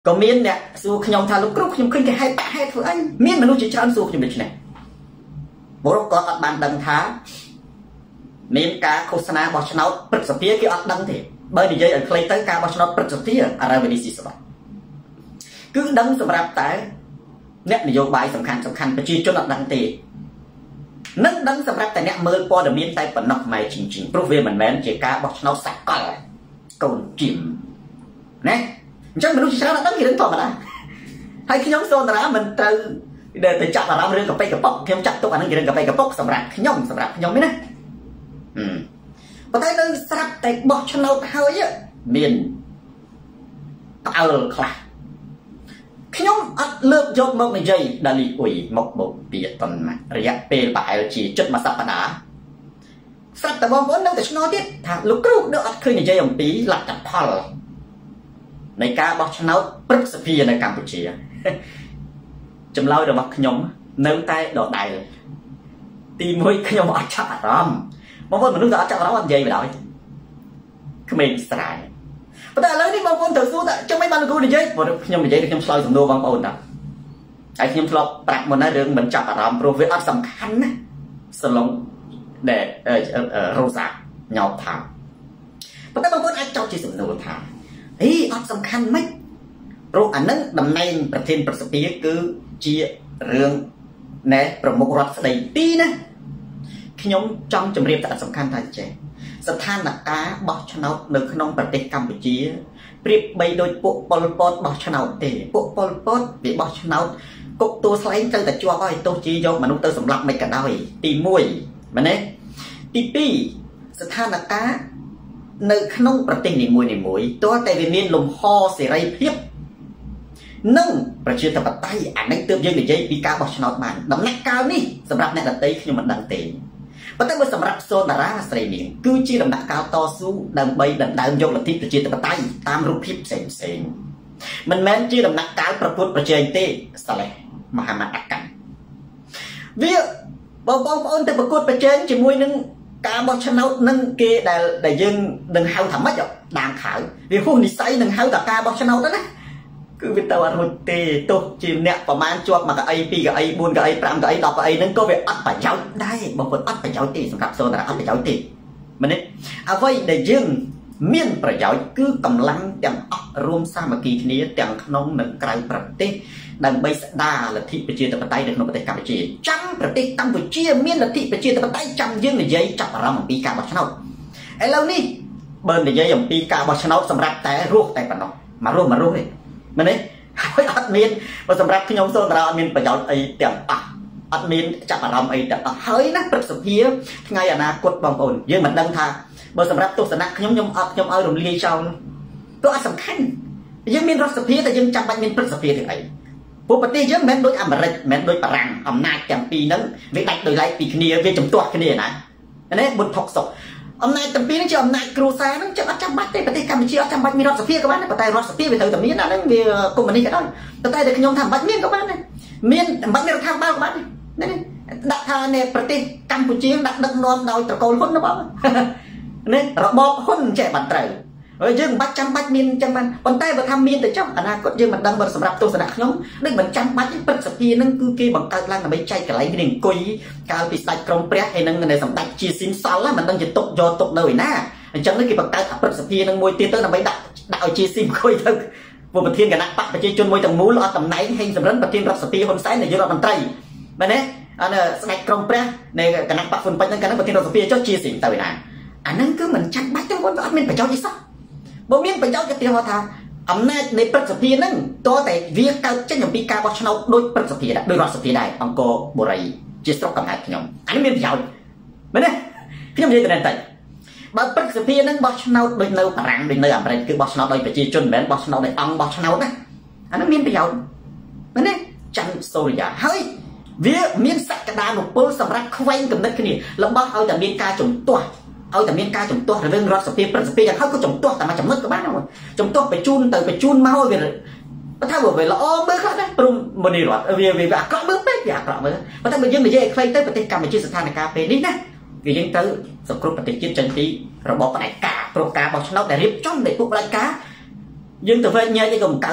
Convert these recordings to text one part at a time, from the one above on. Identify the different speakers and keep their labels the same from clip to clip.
Speaker 1: ก็มีเนี่ยสู้ขยมทาลุกรุกขยมขึ้นแค่ให้ปะให้เถอะไอ้มีมันรู้จักอันสู้ขยมดิฉันบรกก็อัดบันดังท้ามีการโฆษณาบอกชนะปรึกษาเพี้ยกี่อัดดังเถอะเบอร์ดีเจอเคยตั้งการบอกชนะปรึกษาเพี้ยอะไรแบบนี้สิสบายcứ đấngสำหรับแต่เนี่ยนโยบายสำคัญไปชี้จนดังเตะนั่นดังสำหรับแต่เนี่ยเมื่อพอเดมีนไต่ปนนอกไม่จริงๆเพราะเวมันแม้นเจ้าการบอกชนะสักก่อนกนจิมนะจังไม่รู้จะชนะตั้งกี่เรื่องต่อมาได้ให้ขยมโซนนะมันเจอเดินไปจับอะไรเรื่องกับไปกับป๊อกขยมจับตัวอันนั้นกี่เรื่องกับไปกับป๊อกสำหรับขยมไหมนะพอได้เรื่องสำหรับแต่บอกชนะเฮาเยอะมีนเอาคลาขยมอัดเลือกยกมกในใจดาลีอุยมกบกเปียตนมาระยะเปลปลายจีจุดมาสัปดาห์สัปแต่บางคนนั่งแต่ชนอที่ถ้าลูกกรุ๊กเดือดขึ้นในใจอย่างปีหลักจับพอลในการบอกชนะปรึกษาพีในกัมพูชีจำเล่าเดี๋ยวบอกขยมเนื้อใต้ดอกใดตีมวยขยมอัดจับอารมณ์บางคนมันรู้จักอัดจับอารมณ์อันใหญ่ไปแล้วคือไม่สลายแต่เลยนี่บางคนถือสู้แต่จะไม่บรรลุในใจหมดขยมในใจขยมสลายสมดูบางคนนะไอ้ขยมสลบปรักมันได้เรื่องเหมือนจับอารมณ์โปรเฟสอัดสำคัญนะสลงเด็โรซาเงาทางแต่บางคนอาจจะจีสมดูทางอัดสำคัญไหมโรอันนั้นดำเนินประเทศประสปีคือเจียเรื่องในประมุขรัฐใดปีนะขยมจำจำเรียบแต่สำคัญทางใจสถานการณ์บอกชนะในขนมประเทศกัมพูชีเปรียบไปโดยพวกปอลปอดบอกชนะเตะพวกปอลปอดไปบอกชนะกบตัวสไลด์เจอแต่จัวก็ไอตัวจีโยมนุษย์เตอร์สำหรับไม่กันได้ตีมวยมันเนี่ยตีปีสถานการณ์ในขนมประเทศในมวยตัวแต่เป็นเมียนลมห่อเสียไรเพียบนึ่งประชาธิปไตยอันนี้เติมเยอะในใจปีกาบอกชนะมันดำนักกาวนี่สำหรับในดัตเต้ขยมมันดังเตะประเทศสำหรับโซนดาราสไลนิ่งคือจีดำนักกาวต่อสู้ดังใบดังยกลัทธิประชาธิปไตยตามรูปพิบเซ็งมันแม้นจีดำนักกาวประพุทธประเจนเต้สเลมหามัดอักกันวิบองปอนแต่ประกวดประเจนจีมวยนึงการบอกชนะนึงเกได้ยังดึงเฮาทำไม่จบด่างขาววิพวกนิสัยดึงเฮาแต่การบอกชนะนั่นนะคือวิตาวันหุ่นเตะตัวจีมเนี่ยประมาณจวบมากับไอปีกับไอบุญกับไอปรามกับไอดอกกับไอนั่นก็ไปอัดไปเจ้าได้บางคนอัดไปเจ้าตีสำหรับโซนอัดไปเจ้าตีมันนี่เอาไว้ได้ยังเมียนประโยชน์คือกำลังแต่งอัดรวมสามัคคีนี้แต่งขนมหนึ่งไกลประเทศดังใบสดาลัทธิประเทศตะวันใต้ในขนมประเทศกัมพูชีจังประเทศกัมพูชีเมียนลัทธิประเทศตะวันใต้จังยังในยัยจับเราเหมือนปีกาบอชนาไอ้เรานี่เบิร์นในยัยอย่างปีกาบอชนาสำหรับแต่รูปแต่ปนกมารูปเลยมันนี่ให้อัดเมียนมาสำหรับขยมโซนเราเมียนประโยชน์ไอแต่งอัดเมียนจับเราไอแต่เฮ้ยนักประสบเพียไงอนาคตบางคนยังเหมือนดังท่าเบอร์สำหรับตัวสนะขยมอัดขยมเอาหลุมเลี้ยเจ้าตัวสำคัญยังมีรสเพียแต่ยังจำเป็นมีประสบเพียถึงไอปกติยังแม้โดยอเมริกแม้โดยฝรั่งอำนาจจำปีนั้นวิจัยโดยไล่ปีคเนียวิจำตัวคเนียนะอันนี้บุญทกศอำนาจจำปีนั้นจะอำนาจครูซานั้นจะจำบัตรประเทศกัมพูชีจำบัตรมีรสเพียกับบ้านนะประเทศรสเพียไปเถอะแต่มีนั่นมีกุมันนี่ก็ได้ประเทศเด็กขยมทำบัตรเมียนกับบ้านนะเมียนบัตรเมียนทำบ้านกับบ้านนี่ดักทานในประเทศกัมพูชีดักดักนอนโดยตะโกนหุ่นนะบ้างนี่ระบบหุ่นแจกบัตรเตยยังบัดจำบัดมีนจำมันคนใต้บัดทำมีนแต่เจ้าอนาคตยังมันดังบัดสำหรับตัวสนักน้องนึกเหมือนจำบัดที่เป็นสปีนั่นคือเกี่ยบังการล่างไม่ใจกับไหลหนึ่งกุยการปิดสายกรงเปรี้ยให้นั่งในสำนักจีซินซาแล้วมันต้องจะตกยอตกเลยนะจังนึกเกี่ยบังการเป็นสปีนั่งมวยตีเตอร์นั่งไม่ดักจีซินกุยทั้งพวกประเทศกันนักปักไปจีจนมวยต่างมูลเอาตำไหนให้สำนักประเทศรับสปีคนไซน์ในยุโรปมันไตรมันเนี่ยอันนั้นสายกรงเปรี้ยในกันนักปักคนไปนั่งกันนักประเทศรับสปีเจ้าจีซินเตอร์นะอันนั้นคือเหมือนจังบัดจังคนก็อัดเป็นไปเจ้าจีซับ่มีประโยชน์จะเตรียมมาทำอำนาจในประสิทธินั่งตัวแต่เวียเก่าเช่นอย่างปีกาบอชนาโดยประสิทธิได้โดยรัฐสิทธิได้องค์กรบุรีจิตรกำนัดขยมอันนี้มีประโยชน์ไหมเนี่ยขยมจะเป็นอะไรบางประสิทธินั่งบอชนาโดยเนื้อปรังโดยเนื้ออะไรคือบอชนาโดยประจิจนเหมือนบอชนาโดยองบอชนานะอันนั้นมีประโยชน์ไหมเนี่ยจันโซริยาเฮ้ยเวียมีสักกระดานหนุปุ๊บสำหรับเคว้งกับนักขณีแล้วบอกเอาแต่มีการจุ่มตัวเอาแต่เมียนกาจมตัวเรื่องรถสเปียประสเปียอย่างเขาก็จมตัวแต่มาจมมืดกับบ้านเราจมตัวไปจูนไปจูนมาเอาไปเลยถ้าบอกไปละอ้อมมือเขาได้ปรุงมันดีหรอเวียกรอบมือเป๊ะอยากกรอบมือเพราะถ้ามันยังไม่ใช่ใครเต้ปฏิกรรมในชื่อสถานการณ์เป็นนี่นะvì những thứสกรูปฏิกิริยาจันทีระบบปฏิกาโปรแกรมบอกชนะแต่รีบจ้องในพวกรายการยังตัวเองเนี่ยจะกลมเก่าแต่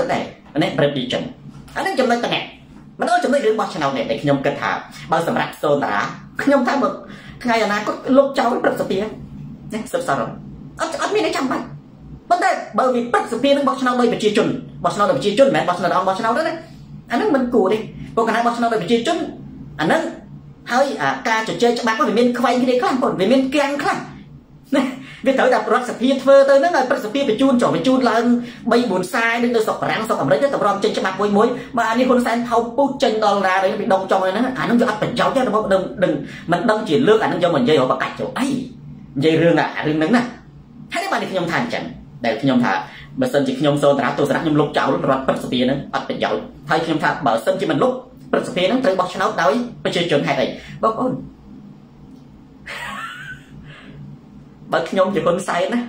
Speaker 1: នេះ prediction អានេះចំណុចតណែមិនដល់ចំណុចរឿងបោះឆ្នោតនេះដែលខ្ញុំគិតថាបើសម្រាប់សូនតារាខ្ញុំថាបើថ្ងៃអនាគតលុបចោលព្រឹទ្ធសភានេះសិបសារអត់មានអីចាំបាច់ប៉ុន្តែបើវាព្រឹទ្ធសភានឹងបោះឆ្នោតដោយប្រជាជនបោះឆ្នោតដោយប្រជាជនមិនមែនបោះឆ្នោតអង្គបោះឆ្នោតទេណាអាហ្នឹងមិនគួរទេព្រោះកាលណាបោះឆ្នោតដោយប្រជាជនអាហ្នឹងហើយការជជែកច្បាប់វាមានខ្វែងគ្នាខ្លះប៉ុន្តែវាមានគាំងខ្លះណាវាត្រូវតែរដ្ឋសភាធ្វើទៅហ្នឹងឲ្យព្រឹទ្ធសភាបញ្ជូនឡើង3 4សាយនឹងទៅស្រុកបារាំងស្រុកអាមេរិកទៅតម្រាំចេញច្បាប់មួយបើអានេះហ៊ុនសែនថោកពុះចេញដល់ណាទៅពីដងចុងហ្នឹងអាហ្នឹងវាអត់ប្រយោជន៍ទេរបស់ដឹងមិនដឹងជាលើកអាហ្នឹងយកមកនិយាយរបស់បកាច់ចូលអីនិយាយរឿងហ្នឹងណាហើយបានខ្ញុំថាអញ្ចឹងដែលខ្ញុំថាបើសិនជាខ្ញុំសូនតារាទស្សនៈខ្ញុំលុបចោលរដ្ឋព្រឹទ្ធសភាហ្នឹងអត់ប្រយោជន៍ហើយខ្ញុំថាបើសិនជាមិនលុបព្រឹទ្ធសភាហ្នឹងត្រូវបោះឆ្នោតដោយប្រជាជនហេតុអីបងប្អូនបើខ្ញុំជាហ៊ុនសែនណា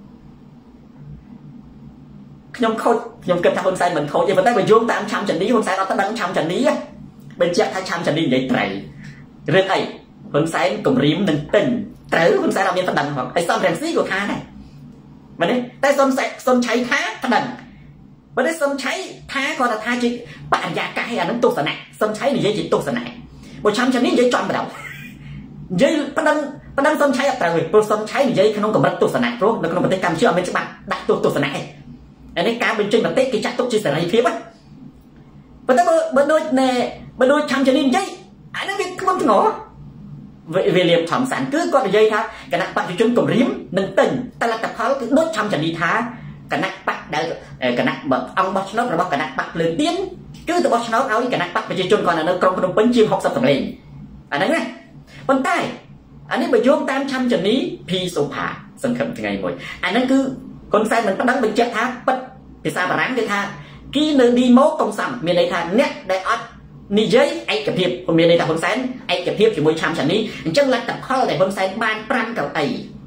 Speaker 1: ខ្ញុំខូចខ្ញុំគិតថាហ៊ុនសែនមិនខូចទេប៉ុន្តែបើយោងតាមឆាំចានីហ៊ុនសែនអត់ទៅដឹងឆាំចានីទេបញ្ជាក់ថាឆាំចានីនិយាយត្រូវរឿងអីហ៊ុនសែនគម្រាមនឹងទិញត្រូវហ៊ុនសែនអត់មានប្តឹងផងហើយសំរងស៊ីក៏ថាដែរមែនទេតែសុនឆៃថាប្តឹងបើនេះសុនឆៃថាគាត់ថាជាបរិយាកាសអានឹងទស្សនៈសុនឆៃនិយាយជាទស្សនៈបើឆាំចានីនិយាយចំម្ដងនិយាយប្តឹងសុនឆៃអត់ត្រូវទេព្រោះសុនឆៃនិយាយក្នុងកម្រិតទស្សនៈព្រោះនៅក្នុងប្រទេសកម្ពុជាអត់មានច្បាប់ដាក់ទស្សនៈទេអានេះការបញ្ចេញមតិគេចាត់ទុកជាសេរីភាពហ្នឹងប៉ុន្តែបើដូចឆាំចានីនិយាយអានេះវាខ្វឹងធ្ងរវាលៀមឆំសានគឺគាត់និយាយថាគណៈបព្វជិជនគម្រាមនឹងទិញតែលទ្ធផលគឺដូចឆំចានីថាគណៈបកដែលគណៈអង្គបោះឆ្នោតរបស់គណៈបកភ្លើងទៀនគឺទៅបោះឆ្នោតឲ្យគណៈបកប្រជាជនគាត់នៅក្រុងភ្នំពេញជាង60សម្លេងអាហ្នឹងណាប៉ុន្តែអានេះបើយោងតាមឆាំចានីភីសូផាសង្ឃឹមថ្ងៃមួយអាហ្នឹងគឺហ៊ុនសែនមិនប្តឹងបញ្ជាក់ថាពិតភាសាបារាំងគេថាគីនៅឌីម៉ូកំសាំមានន័យថាអ្នកដែលអត់និយាយឯកភាពមានន័យថាហ៊ុនសែនឯកភាពជាមួយឆាំចានីអញ្ចឹងលទ្ធផលដែលហ៊ុនសែនបាន5កៅអី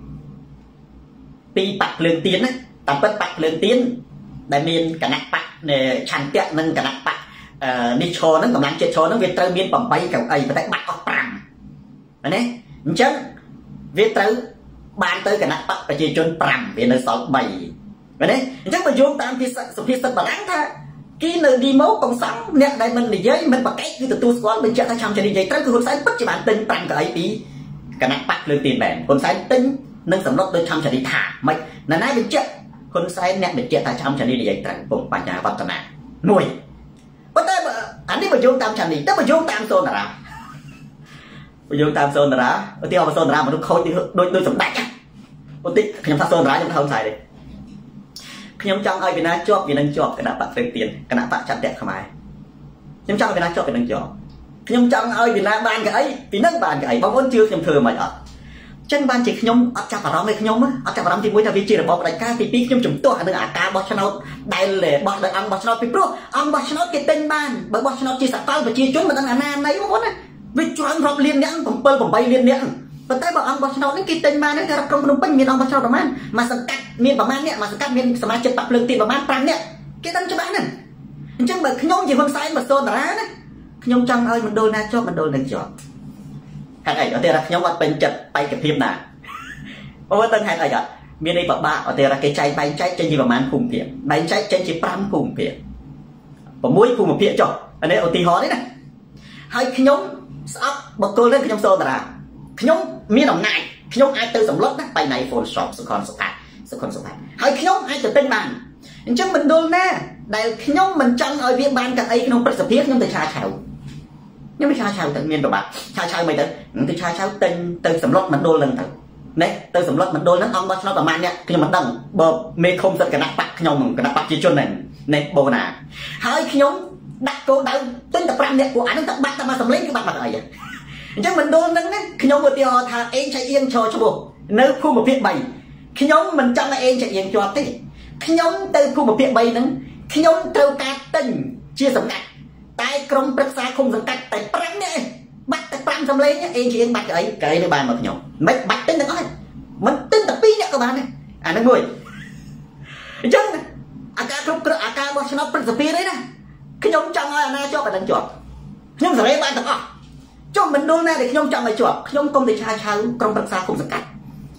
Speaker 1: ពីបកភ្លើងទៀនណាតាមពិតបកភ្លើងទៀនដែលមានគណៈបកឆន្ទៈនិងគណៈបកនេះឈរហ្នឹងកម្លាំងជាតិឈរហ្នឹងវាត្រូវមាន8កៅអីប៉ុន្តែបាត់អស់5ណាអញ្ចឹងវាត្រូវបានទៅគណៈបកប្រជាជន5វានៅសល់3មែនទេអញ្ចឹងបើយោងតាមសុភាសិតបារាំងថាគីនៅឌីម៉ូកំសាំអ្នកដែលមិននិយាយមិនប្រកែកគឺទទួលស្គាល់បញ្ជាក់ថាឆាំចានីនិយាយត្រូវគឺហ៊ុនសែនពិតជាបានទិញ5កៅអីពីគណៈបកភ្លើងទៀនមែនហ៊ុនសែនទិញនឹងសម្លុតដោយឆាំចានីថាមិនណ៎ណាបញ្ជាក់ហ៊ុនសែនអ្នកបញ្ជាក់ថាឆាំចានីនិយាយត្រូវពុំបញ្ញាវឌ្ឍនាមួយប៉ុន្តែអានេះបើយោងតាមឆាំនេះតែបើយោងតាមសូនតារាបើយោងតាមសូនតារាឧទាហរណ៍សូនតារាមនុស្សខូចដូចសម្ដេចឧទាហរណ៍ខ្ញុំថាសូនតារាខ្ញុំថាហ៊ុនសែនទេខ្ញុំចង់ឲ្យវាណាជាប់វានឹងជាប់គណៈបកភ្លើងទៀនគណៈបកចន្ទៈខ្មែរខ្ញុំចង់ឲ្យវាណាជាប់វានឹងជាប់ខ្ញុំចង់ឲ្យវាណាបានកៅអីពីនឹងបានកៅអីបងប្អូនជឿខ្ញុំធ្វើមិនអត់ចឹងបានជាខ្ញុំអត់ចាប់អារម្មណ៍ទេខ្ញុំអត់ចាប់អារម្មណ៍ទី1ថាវាជារបបផ្ដាច់ការទី2ខ្ញុំជំទាស់នឹងអាការបោះឆ្នោតដែលបោះដោយអង្គបោះឆ្នោតពីព្រោះអង្គបោះឆ្នោតគេទិញបានបើបោះឆ្នោតជាសកលប្រជាជនមិនដឹងអាណាណីបងប្អូនណាវាច្រើនរាប់លានអ្នក7 8លានអ្នកប៉ុន្តែបើអង្គបោះឆ្នោតនេះគេទិញបានទេក្រុងភ្នំពេញមានអង្គបោះឆ្នោតប្រហែលមួយសង្កាត់មានប្រហែលអ្នកមួយសង្កាត់មានសមាជិកបកភ្លើងទៀនប្រហែល5អ្នកគេដឹងច្បាស់ហ្នឹងអញ្ចឹងបើខ្ញុំជាហ៊ុនសែនបើសូនតារាណាខ្ញុំចង់ឲ្យមណ្ឌលណាជាប់មណ្ឌលនឹងជាប់ហេតុអីអត់ទេថាខ្ញុំអត់ពេញចិត្តបេក្ខភាពណាអូដឹងហេតុអីអត់មានអីពិបាកអត់ទេថាគេចែកបែងចែកចេញជាប្រហែលភូមិភាគបែងចែកចេញជា5ភូមិភាគ6ភូមិភាគចុះអានេះឧទាហរណ៍នេះណាហើយខ្ញុំស្អប់បកគលនេះខ្ញុំសូនតារាខ្ញុំមានអំណាចខ្ញុំអាចទៅសម្លុតណាបៃណៃ phone shop សុខុនសុផាតហើយខ្ញុំអាចទៅទិញបានអញ្ចឹងមណ្ឌលណាដែលខ្ញុំមិនចង់ឲ្យវាបានកៅអីក្នុងព្រឹទ្ធសភាខ្ញុំទៅឆាឆៅខ្ញុំមិនឆាឆៅទៅមានប្របាក់ឆាឆៅមិនទៅឆាឆៅទិញទៅសម្លុតមណ្ឌលហ្នឹងទៅណែទៅសម្លុតមណ្ឌលហ្នឹងអង្គបោះឆ្នោតប្រហែលអ្នកខ្ញុំមិនដឹងបើមេឃុំសិទ្ធិគណៈបកខ្ញុំគណៈបកប្រជាជនហ្នឹងណែបូណាហើយខ្ញុំដាក់គោលដៅទិញតែ5អ្នកពួកអាហ្នឹងតែបាត់តែមកសម្លេងគឺបាត់មកអីអញ្ចឹងមណ្ឌលហ្នឹងណាខ្ញុំឧទាហរណ៍ថាអេងឆៃអៀងឈរឈ្មោះនៅភូមិភាគ3ខ្ញុំមិនចង់ឲ្យអេងឆៃអៀងជាប់ទេខ្ញុំទៅភូមិភាគ3ហ្នឹងខ្ញុំត្រូវការទិញជាសម្ងាត់តែក្រុមប្រឹក្សាឃុំសង្កាត់តែ5នាក់បាត់តែ5សម្លេងអេងឆៃអៀងបាត់កៅអីនៅបានមកខ្ញុំមិនបាច់ទិញទាំងអស់មិនទិញតែ2នាក់ក៏បានដែរអាហ្នឹងមួយអញ្ចឹងអាការគ្រប់គ្រងអាការបោះឆ្នោតព្រឹទ្ធសភានេះណាខ្ញុំចង់ឲ្យអាណាជាប់អានឹងជាប់ខ្ញុំសេរីបានទាំងអស់ចុះមណ្ឌលណាដែលខ្ញុំចង់ឲ្យជាប់ខ្ញុំកុំទៅឆាឆៅក្រុមប្រឹក្សាគុំសង្កាត់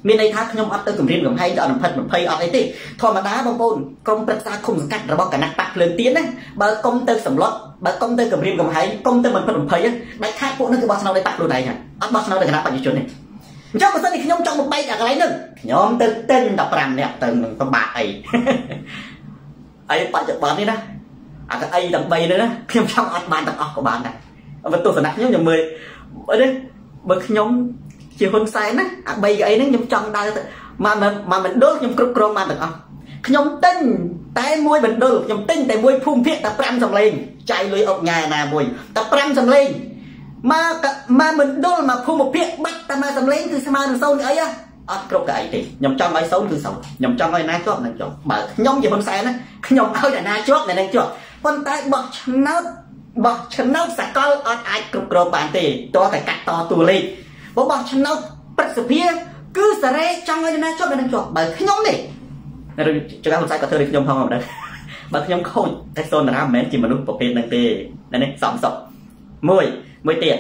Speaker 1: មានន័យថាខ្ញុំអត់ទៅគម្រាមកំហែងដល់បំផិតបំភ័យអត់អីទេធម្មតាបងប្អូនក្រុមប្រឹក្សាឃុំសង្កាត់របស់គណៈបកភ្លើងទៀនណាបើកុំទៅសម្លុតបើកុំទៅគម្រាមកំហែងកុំទៅបំផិតបំភ័យដាច់ខាតពួកនឹងគឺបោះឆ្នោតដោយបាក់ខ្លួនឯងហ្នឹងអត់បោះឆ្នោតដោយគណៈបច្ចុប្បន្នទេអញ្ចឹងបើសិនជាខ្ញុំចង់បំបែកអាកន្លែងហ្នឹងខ្ញុំទៅទិញ15នាក់ទៅនឹងពិបាកអីអីបច្ចុប្បន្ននេះណាអាកអីទាំង3នេះណាខ្ញុំចង់អត់បានទាំងអស់ក៏បានដែរបើទស្សនៈខ្ញុំមើលបើខ្ញុំជាហ៊ុនសែនណាអា3កៅអីហ្នឹងខ្ញុំចង់ដើរទៅមកបណ្ដុលខ្ញុំគ្រប់គ្រងបានទាំងអស់ខ្ញុំទិញតែមួយបណ្ដុលខ្ញុំទិញតែមួយភូមិភាគតែ5សំឡេងចាយលុយអុកញ៉ែណាមួយតែ5សំឡេងមកបណ្ដុលមកភូមិភាគបាត់តែមួយសំឡេងគឺស្មើនឹង0អីអត់គ្រប់កៅអីទេខ្ញុំចង់ឲ្យ0គឺ0ខ្ញុំចង់ឲ្យណាជាប់នឹងជាប់បើខ្ញុំជាហ៊ុនសែនណាខ្ញុំឲ្យតែណាជាប់តែនឹងជាប់ប៉ុន្តែបោះឆ្នោតសកលអត់អាចគ្រប់គ្រងបានទេតតែកាត់តតួលេខបោះឆ្នោតព្រឹទ្ធសភាគឺសេរីចង់ឲ្យណាជាប់តែនឹងជាប់បើខ្ញុំនេះចង្កាហ៊ុនសែនក៏ធ្វើដូចខ្ញុំផងដែរបើខ្ញុំខូចតែសូនតារាមិនមែនជាមនុស្សប្រភេទហ្នឹងទេនេះសំសុខមួយទៀត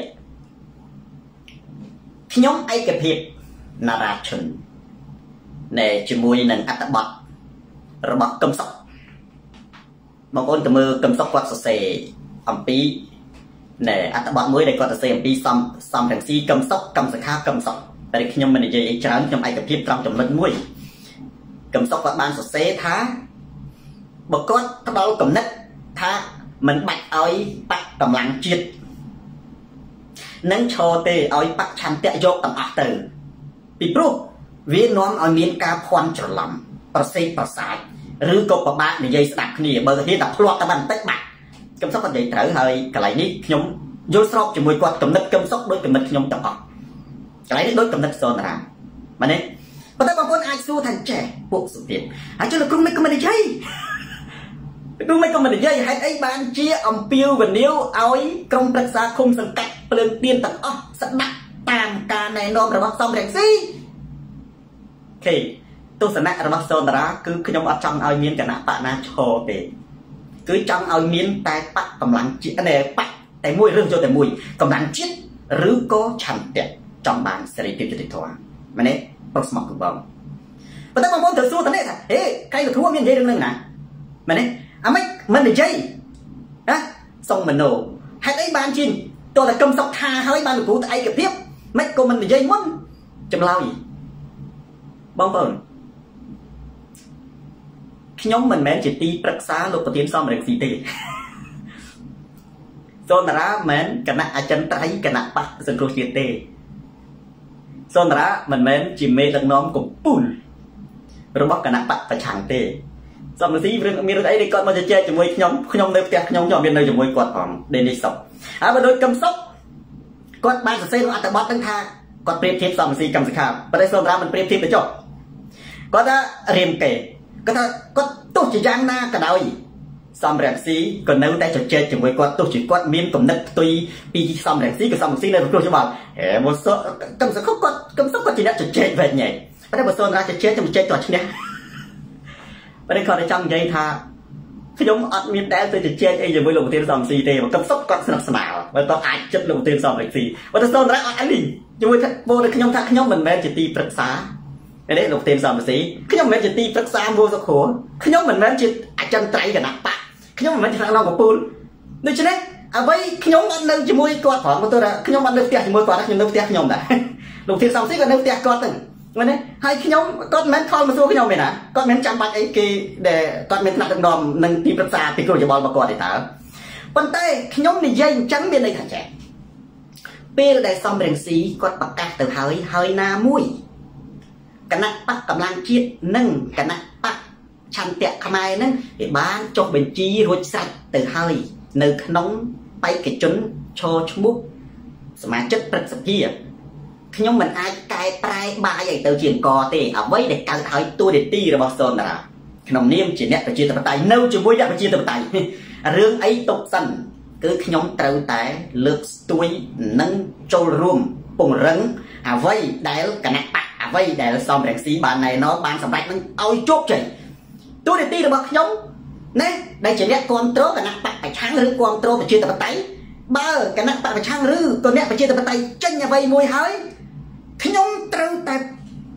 Speaker 1: ខ្ញុំឯកភាពណារាឈុនណែជាមួយនឹងអត្តបទរបស់កឹមសុខបងប្អូនទៅមើលកឹមសុខគាត់សរសេរអំពីណែអត្តបទមួយដែលគាត់សរសេរអំពីសំរងស៊ីកឹមសុខកឹមសខាកឹមសុខតែខ្ញុំមិននិយាយអីច្រើនខ្ញុំឯកភាពត្រង់ចំណុចមួយកឹមសុខគាត់បានសរសេរថាបើគាត់ផ្ដល់គំនិតថាមិនបាច់ឲ្យបកកម្លាំងជាតិនឹងឈរទេឲ្យបកឆន្ទៈយកទាំងអស់ទៅពីព្រោះវានាំឲ្យមានការភ័ន្តច្រឡំប្រសេកប្រសាទឬក៏ពិបាកនិយាយស្ដាប់គ្នាបើគេតែភ្លាត់តែបន្តិចបាក់កឹមសុខគាត់និយាយត្រូវហើយកន្លែងនេះខ្ញុំយល់ស្របជាមួយគាត់គំនិតកឹមសុខដូចគំនិតខ្ញុំទាំងអស់កន្លែងនេះដូចគំនិតសនរាមែនទេប៉ុន្តែបងប្អូនអាចសួរថាចេះពួកសុភាពហើយចុះលោកគ្រូមិនក៏មិននិយាយលោកមិនក៏មិននិយាយហេតុអីបានជាអំពាវនាវឲ្យក្រុមប្រឹក្សាឃុំសង្កាត់ភ្លើងទៀនទាំងអស់ស្ដាប់តាមការណែនាំរបស់សំរងស៊ីអូខេទស្សនៈរបស់សនតារាគឺខ្ញុំអត់ចង់ឲ្យមានគណៈបកណាឈរទេគឺចង់ឲ្យមានតែបកកម្លាំងជាតិបកតែមួយរឿងចូលតែមួយកម្លាំងជាតិឬក៏ឆន្ទៈចង់បានសេរីភាពយុត្តិធម៌មែនទេប្រុសស្មោះគឺបងប៉ុន្តែបងប្អូនត្រូវសួរតើនេះថាហេកៃលធួមាននិយាយរឿងហ្នឹងណាមែនទេអាមិននិយាយណាសុំមโนហេតុអីបានជាតើតែកឹមសុខថាហើយបានលោកគ្រូទៅឯកភាពមិនក៏មិននិយាយមុនចម្លើយបងប្អូនខ្ញុំមិនមែនជាទីប្រឹក្សាលោកប្រធានសំរងស៊ីទេសនតារាមិនមែនគណៈអចិន្ត្រៃយ៍គណៈបកសង្គ្រោះជាតិទេសនតារាមិនមែនជាមេដឹកនាំកំពូលរបស់គណៈបកប្រឆាំងទេសំរងស៊ីមានរឿងអីដែលគាត់មកជជែកជាមួយខ្ញុំនៅផ្ទះខ្ញុំមាននៅជាមួយគាត់ផងដេនីសុកហើយបើដូចកឹមសុខគាត់បានសរសេរក្នុងអត្ថបទហ្នឹងថាគាត់ប្រៀបធៀបសំរងស៊ីកម្មសខាប៉ុន្តែសនតារាមិនប្រៀបធៀបទៅចុះគាត់ថារៀមកេគាត់ថាគាត់ទោះជាយ៉ាងណាក៏ដោយសំរងស៊ីក៏នៅតែជជែកជាមួយគាត់ទោះជាគាត់មានគំនិតផ្ទុយពីសំរងស៊ីក៏សំរងស៊ីនៅក្នុងច្បាប់មកសកឹមសុខគាត់ជាអ្នកជជែកវិញហ៎ប៉ុន្តែបើសនតារាជជែកទៅជជែកតឈ្នះប៉ុន្តែគាត់តែចង់និយាយថាខ្ញុំអត់មានដែលទៅជជែកអីជាមួយលោកប្រធានសំរងស៊ីទេបើកឹមសុខគាត់ស្និទ្ធស្នាលបើគាត់អាចចិត្តលោកប្រធានសំរងស៊ីបើតែសនតារាអត់អីជាមួយពោលតែខ្ញុំថាខ្ញុំមិនមែនជាទីប្រឹក្សានេះលោកប្រធានសំរងស៊ីខ្ញុំមិនមែនជាទីប្រឹក្សាមូលសុខួរខ្ញុំមិនមែនជាអចិន្ត្រៃយ៍គណៈបកខ្ញុំមិនមែនជាខាងឡងកំពូលដូច្នេះអ្វីខ្ញុំអត់នៅជាមួយគាត់ផងមកទៅថាខ្ញុំអត់នៅផ្ទះជាមួយគាត់ខ្ញុំនៅផ្ទះខ្ញុំដែរលោកប្រធានសំរងស៊ីក៏នៅផ្ទះគាត់ទៅមែនទេហើយខ្ញុំគាត់មិនមែនខលមកសួរខ្ញុំទេណាគាត់មិនចាំបាច់អីគេដែលគាត់មានថ្នាក់ដឹកនាំនឹងទីប្រឹក្សាពីគ្រូយោបល់របស់គាត់ទេតើប៉ុន្តែខ្ញុំនិយាយអញ្ចឹងមានន័យថាចេះពេលដែលសំរងស៊ីគាត់ប្រកាសទៅហើយណាមួយគណៈបកកម្លាំងជាតិនិងគណៈបកឆន្ទៈខ្មែរនឹងវាបានចុះបញ្ជីរួចស្រេចទៅហើយនៅក្នុងបេក្ខជនឈរឈ្មោះសមាជិកព្រឹទ្ធសភាខ្ញុំមិនអាចកែប្រែបាយឲ្យទៅជាអង្គទេអ្វីដែលកើតឲ្យតួនាទីរបស់សនតារាក្នុងនាមជាអ្នកប្រជាធិបតេយ្យនៅជាមួយអ្នកប្រជាធិបតេយ្យរឿងអីទុកសិនគឺខ្ញុំត្រូវតែលើកស្ទួយនិងចូលរួមពង្រឹងអ្វីដែលគណៈបកអ្វីដែលសំរងស៊ីបានណែនាំបានសម្រេចនឹងឲ្យជោគជ័យតួនាទីរបស់ខ្ញុំណាដែលជាអ្នកគ្រប់គ្រងគណៈបកប្រឆាំងឬគ្រប់គ្រងប្រជាធិបតេយ្យបើគណៈបកប្រឆាំងឬក៏អ្នកប្រជាធិបតេយ្យចេញអ្វីមួយហើយខ្ញុំត្រូវតែ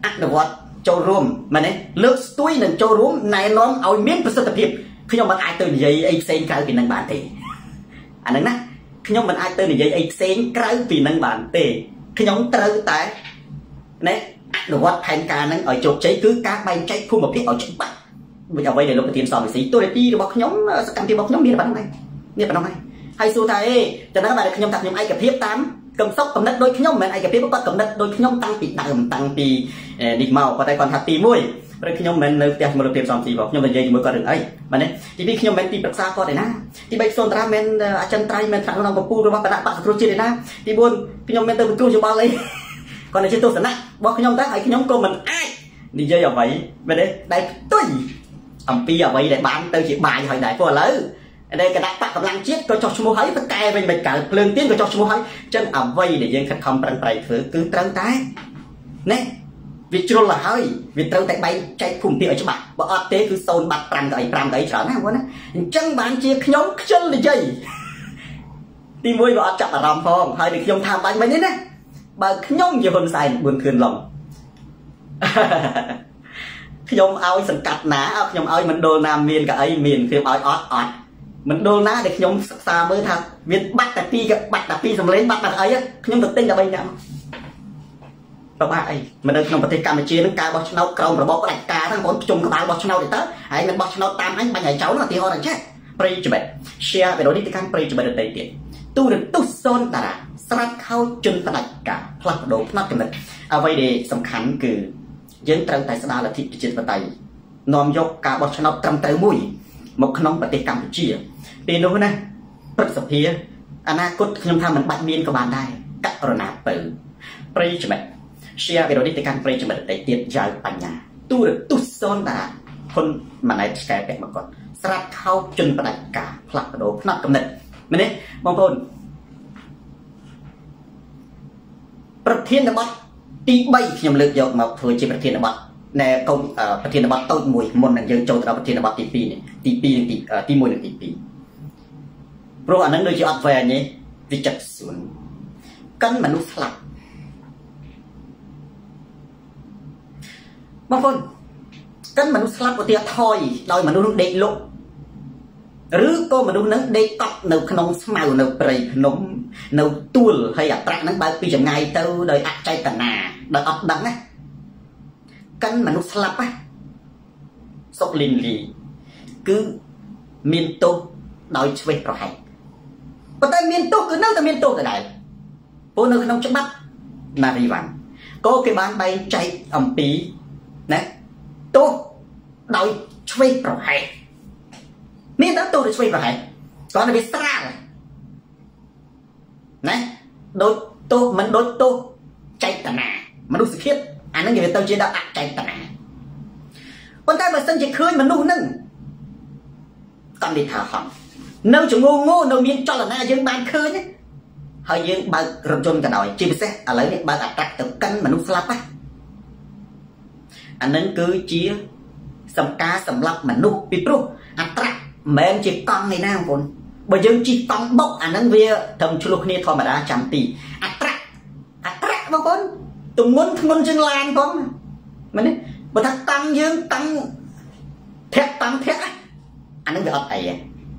Speaker 1: អនុវត្តចូលរួមមែនទេលើកស្ទួយនឹងចូលរួមណែនាំឲ្យមានប្រសិទ្ធភាពខ្ញុំមិនអាចទៅនិយាយអីផ្សេងក្រៅពីនឹងបានទេអាហ្នឹងណាខ្ញុំមិនអាចទៅនិយាយអីផ្សេងក្រៅពីនឹងបានទេខ្ញុំត្រូវតែណែអនុវត្តផែនការហ្នឹងឲ្យជោគជ័យគឺការបែងចែកភូមិភាគឲ្យច្បាស់ដូចអ្វីដែលលោកប្រធានសំវិស័យទូរទីរបស់ខ្ញុំសកម្មភាពរបស់ខ្ញុំមានប៉ុណ្ណឹងមានប៉ុណ្ណឹងហើយសួរថាចំណាយតែខ្ញុំថាខ្ញុំឯកភាពតាមកំសត់កំណត់ដូចខ្ញុំមិនមែនឯកភាពគាត់កំណត់ដូចខ្ញុំតាំងពីដើមតាំងពីនេះមកគាត់តែគាត់ថាទី1ព្រោះខ្ញុំមិននៅផ្ទះជាមួយលោកភាពសំស៊ីរបស់ខ្ញុំនិយាយជាមួយគាត់រឿងអីបាទនេះទី2ខ្ញុំមិនទីប្រឹក្សាគាត់ទេណាទី3សូនតារាមិនអចិន្ត្រៃយ៍មិនថ្នាក់ក្នុងកំពូលរបស់គណៈបក្សសង្គ្រោះជាតិទេណាទី4ខ្ញុំមិនទៅពិគ្រោះយោបល់អីគាត់ជាទស្សនៈរបស់ខ្ញុំតែហើយខ្ញុំក៏មិនអាចនិយាយអ្វីមែនទេដែលផ្ទុយអំពីអ្វីដែលបានទៅជាបាយហើយដែរព្រោះឥឡូវដែលគណៈបកកម្លាំងជាតិក៏ចោះឈ្មោះហើយទៅកែវិញមិនកើតភ្លើងទៀនក៏ចោះឈ្មោះហើយចឹងអ្វីដែលយើងខិតខំប្រឹងប្រែងធ្វើគឺត្រូវតែណែវាជ្រុលហើយវាត្រូវតែបែងចែកភូមិភាគឲ្យច្បាស់បើអត់ទេគឺសូនបាត់5កៅអី5កៅអីច្រើនណាបងណាអញ្ចឹងបានជាខ្ញុំខ្ជិលនិយាយទី1វាអត់ចាប់អារម្មណ៍ផងហើយដូចខ្ញុំថាបាញ់មិញនេះណាបើខ្ញុំជាហ៊ុនសែន4ខឿនឡុងខ្ញុំឲ្យសង្កាត់ណាខ្ញុំឲ្យមណ្ឌលណាមានកៅអីមានខ្ញុំឲ្យអត់មណ្ឌលណាដែលខ្ញុំសិក្សាមើលថាវាបាត់តែពីសម្លេងបាត់តែអីខ្ញុំទៅទិញតែ3ញ៉ាំប្របាក់អីមិននៅក្នុងប្រទេសកម្ពុជានឹងការបោះឆ្នោតក្រោមរបបផ្ដាច់ការហ្នឹងបងជុំក្បាលបោះឆ្នោតទៅហើយមិនបោះឆ្នោតតាមអញបាញ់ឲ្យចោលឧទាហរណ៍អញ្ចឹងប្រិយមិត្ត share វីដេអូនេះទៅកាន់ប្រិយមិត្តដទៃទៀតទូរទស្សន៍សូនតារាស្រាត់ខោជនផ្ដាច់ការផ្លាស់ប្ដូរផ្នត់គំនិតអ្វីដែលសំខាន់គឺយើងត្រូវតែស្ដារលទ្ធិប្រជាធិបតេយ្យនាំយកការបោះឆ្នោតត្រឹមត្រូវមួយមកក្នុងប្រទេសកម្ពុជាពេលនោះណាព្រឹទ្ធសភាអនាគតខ្ញុំថាមិនបាច់មានក៏បានដែរករណីបើប្រិយមិត្ត share វីដេអូនេះទៅកាន់ប្រិយមិត្តដទៃទៀតយ៉ាវបញ្ញាទូរទស្សន៍សូនតារាហ៊ុនម៉ាណែតឆ្កែពាក់មកគាត់ស្រាត់ខោជនផ្ដាច់ការផ្លាស់ប្ដូរផ្នត់គំនិតមែនទេបងប្អូនប្រធានបទទី3ខ្ញុំលើកយកមកធ្វើជាប្រធានបទណែកូនប្រធានបទតូចមួយមុននឹងយើងចូលទៅដល់ប្រធានបទទី2នេះទី1និងទី2ព្រោះអានឹងដូចជាអត់វែងទេវាចិត្តសួនកិនមនុស្សស្លាប់បងប្អូនកិនមនុស្សស្លាប់ឧទាហរណ៍ថយដោយមនុស្សនឹងដេកលុកឬក៏មនុស្សនឹងដេកកប់នៅក្នុងស្មៅនៅព្រៃភ្នំនៅទួលហើយអាត្រាក់នឹងបើកពីចម្ងាយទៅដោយអចេតនាដោយអត់ដឹងណាកិនមនុស្សស្លាប់ណាសុកលីនលីគឺមានទោសដោយឆ្វេះប្រហែលប៉ុន្តែមានទោសគឺនៅតែមានទោសដដែលព្រោះនៅក្នុងច្បាប់ណារីវ៉ាន់ក៏គេបានបែងចែកអំពីណាទោសដោយឆ្វេះប្រហែលមានតែទោសដោយឆ្វេះប្រហែលគាត់វាស្រាលណាដូចទោសមិនដូចទោសចេតនាមនុស្សជាតិអានឹងវាទៅជាដល់អចេតនាប៉ុន្តែបើសិនជាឃើញមនុស្សនឹងកម្មវិធីហំនៅជំងឺងនៅមានចលនាយើងបានឃើញហើយយើងបើករថយន្តក៏ដោយជាពិសេសឥឡូវនេះបើកអាត្រាក់ទៅកិនមនុស្សស្លាប់អានឹងគឺជាសម្ការសម្រាប់មនុស្សពីព្រោះអាត្រាក់មិនមែនជាកង់ឯណាបងប្អូនបើយើងជិះកង់បុកអានឹងវាត្រឹមឆ្លោះគ្នាធម្មតាចាំទីអាត្រាក់បងប្អូនទម្ងន់ធ្ងន់ជាងឡានផងមែនទេបើថាតាំងយើងតាំងធាក់អានឹងវាអត់អីទេ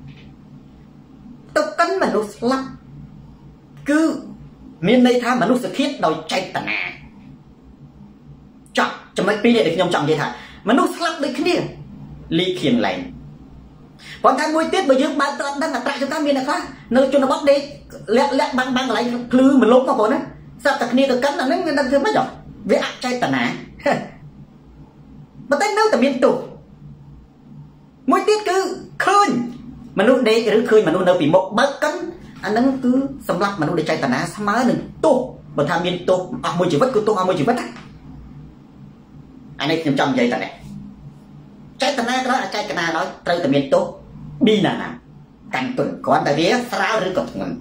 Speaker 1: ទៅកិនមនុស្សស្លាប់គឺមានន័យថាមនុស្សធាតុដោយចេតនាចប់ចំណុច2នេះដែលខ្ញុំចង់និយាយថាមនុស្សស្លាប់ដូចគ្នាលីខៀនឡែងប៉ុន្តែមួយទៀតបើយើងបើកទៅអត់ដឹងអត្រាចំណាមានអ្នកខ្លះនៅជនបទដេកលាក់បាំងកន្លែងភ្លឺមលុបមកបងណាស្រាប់តែគ្នាទៅកិនអាហ្នឹងវាដឹងធ្វើម៉េចវាអចេតនាប៉ុន្តែនៅតែមានទោសមួយទៀតគឺឃើញមនុស្សដេកឬឃើញមនុស្សនៅពីមុខបើកកិនអាហ្នឹងគឺសម្រាប់មនុស្សដែលចេតនាស្មើនឹងទោសបើថាមានទោសអស់មួយជីវិតគឺទោសអស់មួយជីវិតណាអានេះខ្ញុំចង់និយាយតែនេះចេតនាក្រោយអចេតនាឡើយត្រូវតែមានទោសប៊ីណាណាកាន់ទុនគ្រាន់តែវាស្រាលឬក៏ធ្ងន់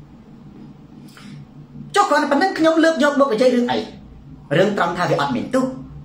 Speaker 1: ចុះគ្រាន់តែប៉ុណ្្នឹងខ្ញុំលើកយកមកនិយាយរឿងអីរឿងត្រង់ថាវាអត់មានទោស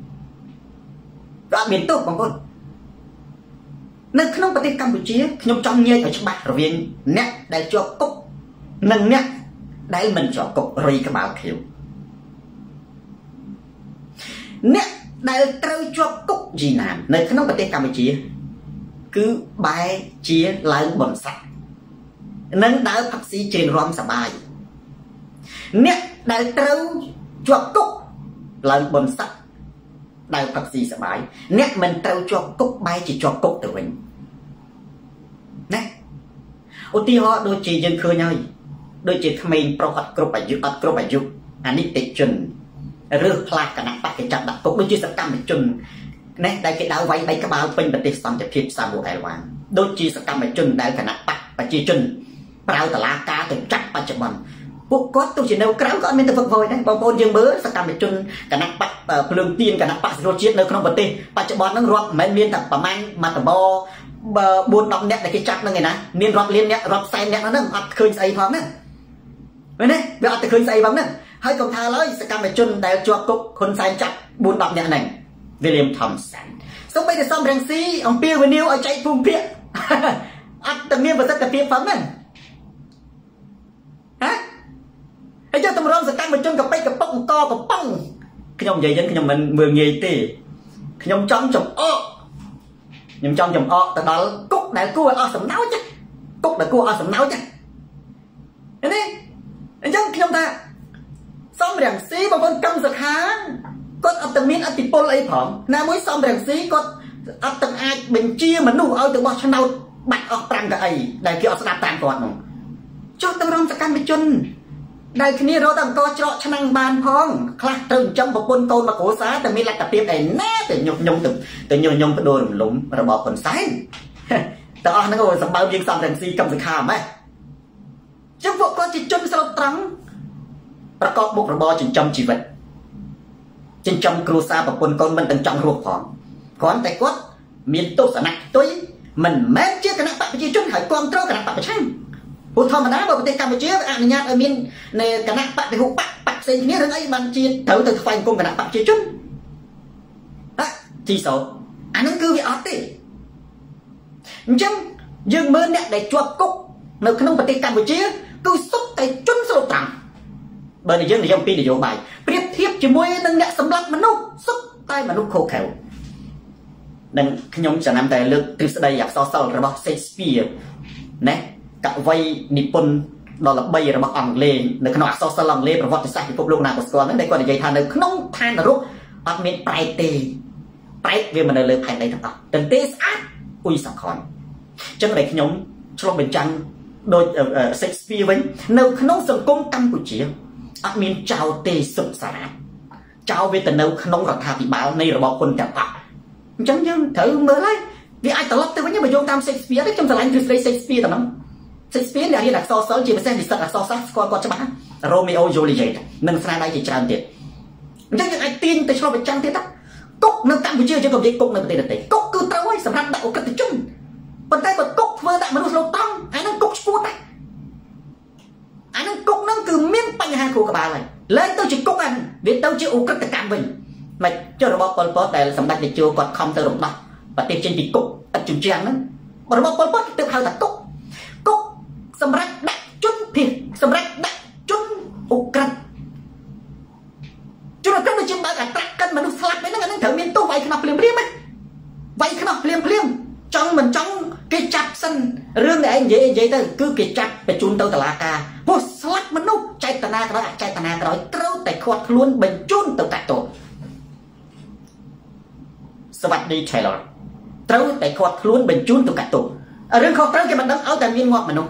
Speaker 1: បងប្អូននៅក្នុងប្រទេសកម្ពុជាខ្ញុំចង់ញែកឲ្យច្បាស់រវាងអ្នកដែលជាប់គុកនិងអ្នកដែលមិនជាប់គុករុយក្បាលខៀវអ្នកដែលត្រូវជាប់គុកយីណាននៅក្នុងប្រទេសកម្ពុជាគឺបែរជាឡើងបនស័កនឹងដើរផឹកស៊ីជ្រៀងរំសបាយអ្នកដែលត្រូវជាប់គុកឡើងបនស័កដើរផឹកស៊ីសបាយអ្នកមិនត្រូវជាប់គុកបែរជាជាប់គុកទៅវិញណាឧទាហរណ៍ដូចជាយើងឃើញហើយដូចជាក្មេងប្រុសអត់គ្រប់អាយុអានិតិជនឬផ្លាស់គណៈបកគេចាប់ដាក់គុកដូចជាសកម្មជនណាដែលគេដៅវាយ3ក្បាលពេញប្រទេសសន្តិភាពសាមូអែលវ៉ាងដូចជាសកម្មជនដែលគណៈបកប្រជាជនប្រើតឡាការទៅចាប់បច្ចុប្បន្នពួកគាត់ទោះជានៅក្រៅក៏អត់មានទៅវឹកវយដែរបងប្អូនយើងមើលសកម្មជនគណៈបកភ្លើងទៀនគណៈបកសង្គ្រោះជាតិនៅក្នុងប្រទេសបច្ចុប្បន្នហ្នឹងរាប់មិនមែនមានតែប្រមាណមួយតប4-10នាក់ដែលគេចាប់ហ្នឹងឯណាមានរាប់លានអ្នករាប់សែនអ្នកហ្នឹងអត់ឃើញស្អីផងណាមែនទេវាអត់ទៅឃើញស្អីផងណាហើយកុំថាឡើយសកម្មជនដែលជាប់គុកហ៊ុនសែនចាប់4-10នាក់ហ្នឹង William Thompson សូម្បីតែសំរងស៊ីអំពាវនាវឲ្យចែកភូមិភាគអត់តែមានប្រសិទ្ធភាពផងណាហ៎ហើយយកតម្រងសកម្មជនកប៉ិចកប៉ុកអង្គកំប៉ុងខ្ញុំនិយាយចឹងខ្ញុំមិនមើលងាយទេខ្ញុំចង់ចំអកទៅដល់គុកដែលគួរឲ្យអស់សំណោចគុកដែលគួរអស់សំណោចនេះអញ្ចឹងខ្ញុំថាសំរងស៊ីបងប្អូនកម្មសខាគាត់អត់មានអធិបុលអីផងណាមួយសំរងស៊ីគាត់អត់ទាំងអាចបញ្ជាមនុស្សឲ្យទៅបោះឆ្នោតបាត់អស់5កៅអីដែលគេអត់ស្ដាប់តាមគាត់នោះចុះតម្រង់សកម្មជនដែលគ្នារត់អង្គច្រកឆ្នាំងបានផងខ្លះត្រូវចិញ្ចឹមប្រពន្ធកូនមកគ្រួសារតែមានលទ្ធភាពឯណាទៅខ្ញុំបដូររំលំរបស់ហ៊ុនសែនតើអស់ហ្នឹងសម្បើមយើងសំរងស៊ីកម្មសខាម៉េចចុះពួកគាត់ជាជនស្រុកត្រង់ប្រកបមុខរបរចិញ្ចឹមជីវិតចិញ្ចឹមគ្រួសារប្រពន្ធកូនមិនទាំងចង់រស់ផងគ្រាន់តែគាត់មានទស្សនៈផ្ទុយមិនមែនជាគណៈបកប្រជាជនហើយគ្រប់គ្រងគណៈបកប្រឆាំងព្រោះធម្មតាបើប្រទេសកម្ពុជាអនុញ្ញាតឲ្យមាននៃគណៈបកពិហុបកផ្សេងគ្នារឿងអីបានជាត្រូវទៅថ្វាយគុំគណៈបកប្រជាជនជីសូអានឹងគឺវាអត់ទេអញ្ចឹងយើងមើលអ្នកដែលជាប់គុកនៅក្នុងប្រទេសកម្ពុជាគឺសុទ្ធតែជនស្រុកត្រង់បើយើងនិយាយពីនយោបាយប្រៀបធៀបជាមួយនឹងអ្នកសម្លាប់មនុស្សសុទ្ធតែមនុស្សខូខែវនឹងខ្ញុំចំណាំតែលើកទ្រឹស្ដីអក្សរសិល្ប៍របស់ Shakespeare ណាកវីនិពន្ធដ៏ល្បីរបស់អង់គ្លេសនៅក្នុងអក្សរសិល្ប៍អង់គ្លេសប្រវត្តិសាស្ត្រពិភពលោកណាក៏ស្គាល់ហ្នឹងដែលគាត់និយាយថានៅក្នុងឋាននរកអត់មានប្រែកទេប្រែកវាមិននៅលើផែនដីទាំងអស់ទន្ទេស្អាតអ៊ុយសង្ខនអញ្ចឹងដែលខ្ញុំឆ្លុះបញ្ចាំងដោយ Shakespeare វិញនៅក្នុងសង្គមកម្ពុជាអត់មានចោលទេសុខសារៈចោលវាទៅនៅក្នុងរដ្ឋាភិបាលនៃរបបហ៊ុនទាំងអស់អញ្ចឹងយើងត្រូវមើលហើយវាអាចត្រឡប់ទៅវិញបើយោងតាម Shakespeare ទេខ្ញុំឆ្លាញ់ទ្រឹស្ដី Shakespeare តែហ្នឹង Shakespeare អ្នករៀនអក្សរសិល្ប៍ជាពិសេសនិស្សិតអក្សរសាស្ត្រស្គាល់គាត់ច្បាស់ Romeo Juliet និងស្នាដៃជាច្រើនទៀតអញ្ចឹងយើងអាចទាញទៅឆ្លុះបញ្ចាំងទៀតថាគុកនៅកម្ពុជាយើងក៏និយាយគុកនៅប្រទេសដទៃគុកគឺត្រូវហើយសម្រាប់ដាក់អក្រិតជនប៉ុន្តែបើគុកធ្វើដាក់មនុស្សលោកត្រង់អាហ្នឹងគុកឈួតដែរអាហ្នឹងគុកហ្នឹងគឺមានបញ្ហាគ្រូក្បាលហើយឡើងទៅជាគុកអាហ្នឹងវាទៅជាអក្រិតកម្មវិញមិនចុះរបស់ប៉ុលពតដែលសម្ដេចតេជោគាត់ខំទៅរំដោះប្រទេសចេញពីគុកឥតជញ្ជាំងហ្នឹងរបស់ប៉ុលពតទៅហៅថាគុកសម្រាប់ដាក់ជនភៀសសម្រាប់ដាក់ជនអក្រិតជនអក្រិតដូចជាបើកអាត្រាក់កិនមនុស្សស្លាប់ហ្នឹងអាហ្នឹងត្រូវមានទោសវាយខ្នោះភ្លាមហ្នឹងវាយខ្នោះភ្លាមចង់មិនចង់គេចាប់សិនរឿងដែលឯងនិយាយទៅគឺគេចាប់បញ្ជូនទៅតុលាការព្រោះស្លាប់មនុស្សចេតនាក្រោយអចេតនាក្រោយត្រូវតែខាត់ខ្លួនបញ្ជូនទៅកាត់ទោសសវត្តី Taylor ត្រូវតែខាត់ខ្លួនបញ្ជូនទៅកាត់ទោសរឿងខុសត្រូវគេមិនដឹងឲ្យតែមានងាប់មនុស្ស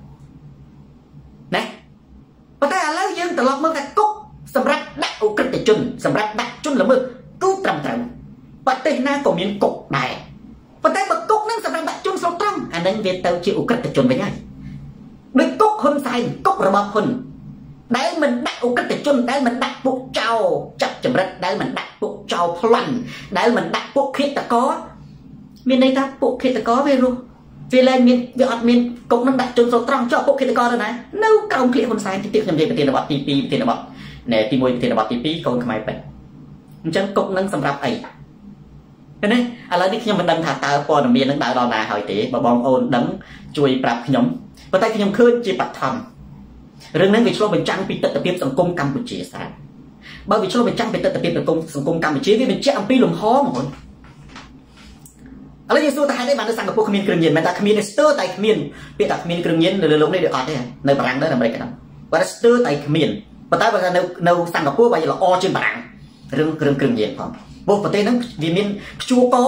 Speaker 1: ណាប៉ុន្តែឥឡូវយើងត្រឡប់មើលថាគុកសម្រាប់ដាក់អក្រិតជនសម្រាប់ដាក់ជនល្មើសគឺត្រឹមត្រូវប្រទេសណាក៏មានគុកដែរប៉ុន្តែបើគុកនឹងសម្រាប់ដាក់ជនស្រុកត្រង់អានឹងវាទៅជាអក្រិតជនវិញហើយដូចគុកហ៊ុនសែនគុករបស់ហ៊ុនដែលមិនដាក់អក្រិតជនដែលមិនដាក់ពួកចោរចាប់ចម្រិតដែលមិនដាក់ពួកចោរប្លន់ដែលមិនដាក់ពួកឃាតករមានន័យថាពួកឃាតករវារស់វាលែងមានវាអត់មានគុកនឹងដាក់ជនស្រុកត្រង់ចោលពួកឃាតករទៅណានៅក្រោមឃ្លៀកហ៊ុនសែនទីខ្ញុំនិយាយប្រធានបទទី2ប្រធានបទណែទី1ប្រធានបទទី2កូនខ្មែរពេជ្រអញ្ចឹងគុកនឹងសម្រាប់អីឃើញទេឥឡូវនេះខ្ញុំមិនដឹងថាតើព័ត៌មាននឹងដើរដល់ណាហើយទេបើបងប្អូនដឹងជួយប្រាប់ខ្ញុំប៉ុន្តែខ្ញុំឃើញជាបឋមរឿងហ្នឹងវាឆ្លុះបញ្ចាំងពីទស្សនវិជ្ជាសង្គមកម្ពុជាស្រាប់បើវាឆ្លុះបញ្ចាំងពីទស្សនវិជ្ជាសង្គមកម្ពុជាវាបញ្ជាក់អំពីលំហហ្មងឥឡូវយើងសួរថាហេតុអីបាននៅសិង្ហបុរីគ្មានគ្រឿងញៀនមិនថាគ្មានទេស្ទើរតែគ្មានពាក្យថាគ្មានគ្រឿងញៀននៅលើโลกនេះវាអត់ទេនៅបារាំងនៅអាមេរិកហ្នឹងបើស្ទើរតែគ្មានប៉ុន្តែបើថានៅសិង្ហបុរីវាល្អជាងបារាំងរឿងគ្រឿងញៀនផងព្រោះប្រទេសហ្នឹងវាមានខ្ជួរកឥ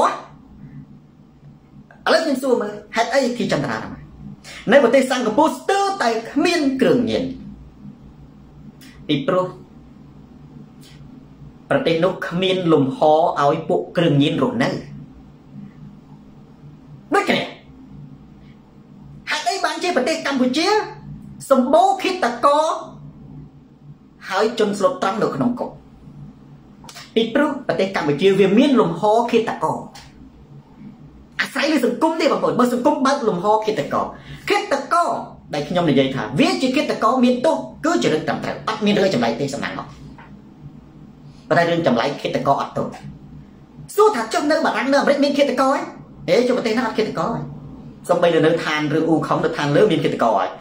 Speaker 1: ឡូវយើងសួរមើលហេតុអីទីចន្ទរានៅប្រទេសសិង្ហបុរីស្ទើរតែគ្មានគ្រឿងញៀនពីព្រោះប្រទេសនោះគ្មានលំហឲ្យពួកគ្រឿងញៀនរស់នៅដូចគ្នាហេតុអីបានជាប្រទេសកម្ពុជាសម្បូរឃាតករហើយជនស្លុតត្រង់នៅក្នុងគុកពីព្រោះប្រទេសកម្ពុជាវាមានលំហឃាតករអាស្រ័យលើសង្គមទេបងប្អូនបើសង្គមបើកលំហឃាតករដែលខ្ញុំនិយាយថាវាជាឃាតករមានទោសគឺជារឿងត្រឹមត្រូវអត់មានរឿងចម្លែកទេសំណាងមកប៉ុន្តែរឿងចម្លែកឃាតករអត់ទោសសួរថាចុះនៅបារាំងនៅអាមេរិកមានឃាតករហ៎ចុះប្រទេសណាអត់ឃាតករហើយសំបីនៅឋានរឿងអ៊ូខុងនៅឋានលើមានឃាតករហើយ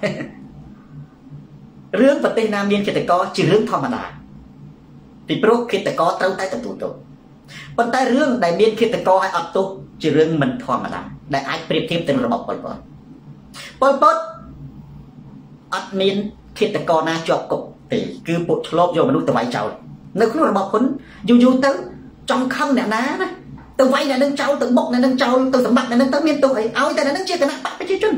Speaker 1: រឿងប្រទេសណាមានឃាតករជារឿងធម្មតាពីព្រោះឃាតករត្រូវតែទទួលទោសប៉ុន្តែរឿងដែលមានឃាតករឲ្យអត់ទោសជារឿងមិនធម្មតាដែលអាចប្រៀបធៀបទៅនឹងរបបប៉ុលពតអត់មានឃាតករណាជាប់គុកទេគឺពួកឆ្លប់យកមនុស្សទៅវាយចោលនៅក្នុងរបបហ៊ុនយូរទៅចង់ខឹងអ្នកណាណាទៅវាយអ្នកនឹងចោលទៅបុកអ្នកនឹងចោលទៅសម្បត្តិអ្នកនឹងទៅមានទោសអីឲ្យតែអ្នកនឹងជាគណៈបកប្រជាជន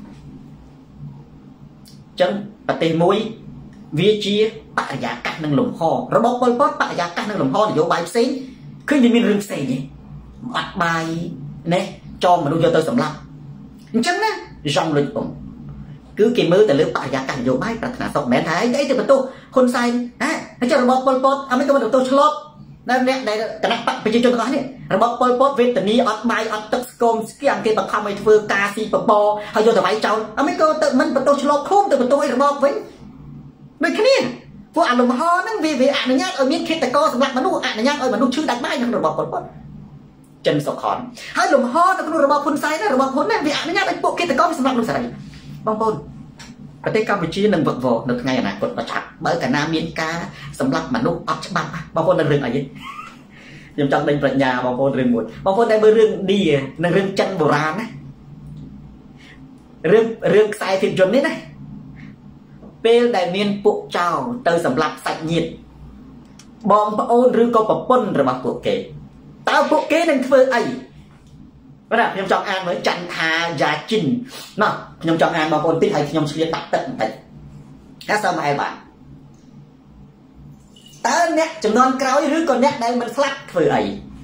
Speaker 1: ចឹងប្រទេសមួយវាជាបរិយាកាសនឹងលំហរបបប៉ុលពតបរិយាកាសនឹងលំហនយោបាយផ្សេងឃើញវាមានរឿងផ្សេងទេអត់បាយណែចងមនុស្សយកទៅសម្លាប់អញ្ចឹងណារំលឹកពុំគឺគេមើលទៅលើបរិយាកាសនយោបាយប្រាថ្នាសុខមិនមែនថាអីទៅបន្ទោសហ៊ុនសែនហើយចុះរបបប៉ុលពតអត់មានក៏បន្ទោសឆ្លប់អ្នកដែលគណៈបកប្រជាជនទាំងអស់នេះរបបប៉ុលពតវេទនីអត់បាយអត់ទឹកស្គមស្គៀងគេបង្ខំឲ្យធ្វើការស៊ីបបហើយយកទៅវាយចោលអត់មានក៏ទៅមិនបន្ទោសឆ្លប់ឃុំទៅបន្ទោសឲ្យរបបវិញដូចគ្នាពួកអាលំហហ្នឹងវាអនុញ្ញាតឲ្យមានឃាតករសម្រាប់មនុស្សអនុញ្ញាតឲ្យមនុស្សឈឺដាច់បាយក្នុងរបបប៉ុលពតចិនសុខនហើយលំហនៅក្នុងរបបហ៊ុនសែនរបបហ៊ុនហ្នឹងវាអនុញ្ញាតឲ្យពួកឃាតករសម្រាប់មនុស្សសេរីបងប្អូនប្រទេសកម្ពុជានឹងវឹកវរនៅថ្ងៃអនាគតប្រឆាប់បើកាលណាមានការសម្លាប់មនុស្សអត់ច្បាប់បងប្អូននៅរឿងអីខ្ញុំចង់ដេញប្រាជ្ញាបងប្អូនរឿងមួយបងប្អូនដែលមើលរឿងឌីនិងរឿងចិនបុរាណណារឿងខ្សែភាពយន្តនេះណាពេលដែលមានពួកចៅទៅសម្លាប់សាច់ញាតិបងប្អូនឬក៏ប្រពន្ធរបស់ពួកគេតើពួកគេនឹងធ្វើអីបាទខ្ញុំចង់អានមើលចន្ទថាយ៉ាជីនណោះខ្ញុំចង់អានបងប្អូនតិចហើយខ្ញុំឆ្លៀតដាក់ទឹកបន្តិចកាសមកឯបាទតើអ្នកចំនួនក្រោយឬក៏អ្នកដែលមិនស្លាប់ធ្វើអី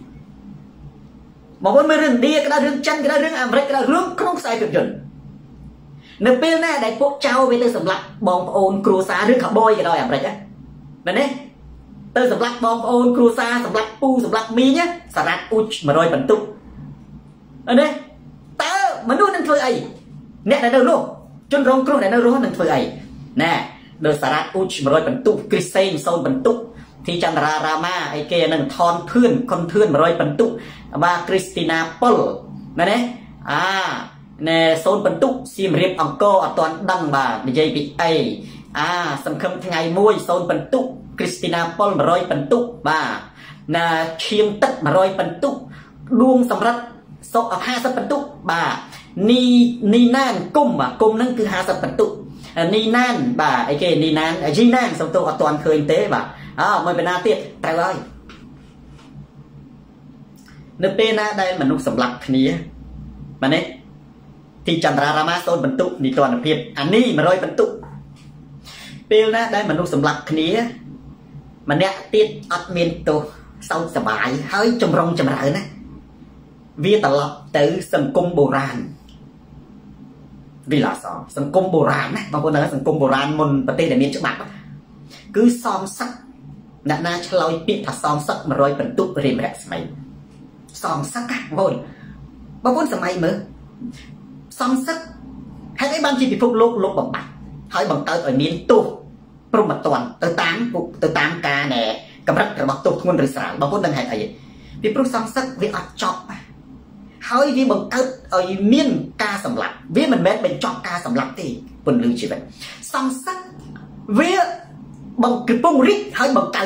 Speaker 1: បងប្អូនមើលរឿងឥណ្ឌាក៏ដោយរឿងចិនក៏ដោយរឿងអាមេរិកក៏ដោយរឿងក្នុងខ្សែភាពយន្តនៅពេលណាដែលពួកចៅវាទៅសម្លាប់បងប្អូនគ្រួសារឬកាបយក៏ដោយអាមេរិកណាមែនទេទៅសម្លាប់បងប្អូនគ្រួសារសម្លាប់ពូសម្លាប់មីងសារ៉ាត់អ៊ូច100បន្ទុកណាតើមនុស្សនឹងធ្វើអីអ្នកដែលនៅរស់ជនរងគ្រោះដែលនៅរស់នឹងធ្វើអីណែដោយសារ៉ាត់អ៊ូច100បន្ទុកគ្រីសេង0បន្ទុកទីចន្ទរារាមាអីគេនឹងថនធឿនខុនធឿន100បន្ទុកបាទគ្រីស្ទីណាប៉ុលមែនទេណែ0បន្ទុកសៀមរាបអង្គរអត់ទាន់ដឹងបាទនិយាយពីអីសង្ឃឹមថ្ងៃមួយ0បន្ទុកគ្រីស្ទីណាប៉ុល100បន្ទុកបាទណាឈៀងទឹក100បន្ទុកដួងសម្រិតសុខ50បន្ទុកបាទនីណានគុំហ្នឹងគឺ50បន្ទុកនីណានបាទអីគេនីណានជីណានសំទោសអត់ទាន់ឃើញទេបាទមួយបណ្ណាទៀតត្រូវហើយនៅពេលណាដែលមនុស្សសម្លាប់គ្នាបាទនេះទីចន្ទរារាមា0បន្ទុកនីតិរដ្ឋភាពអានេះ100បន្ទុកពេលណាដែលមនុស្សសម្លាប់គ្នាម្នាក់ទៀតអត់មានទោសសោកសប្បាយហើយចម្រុងចម្រើនណាវាត្រឡប់ទៅសង្គមបុរាណវិឡាសសង្គមបុរាណណាបងប្អូនដឹងសង្គមបុរាណមុនប្រទេសដែលមានច្បាប់គឺសំសឹកអ្នកណាឆ្លើយពាក្យថាសំសឹក100បន្ទុករៀមរស្មីសំសឹកបងប្អូនសម័យមើលសំសឹកហេតុអីបានជាពិភពលោកបំបត្តិហើយបង្កើតឲ្យមានទោសព្រមត្តនទៅតាមការណែកម្រិតរបស់ទោសធ្ងន់ឬស្រាលបងប្អូនដឹងហេតុអីពីព្រោះសំសឹកវាអត់ចប់ហើយវាបង្កើតឲ្យមានការសម្លាប់វាមិនមែនបញ្ចប់ការសម្លាប់ទេពន្លឺជីវិតសំសឹកវាកំពុងរីកហើយបង្កើត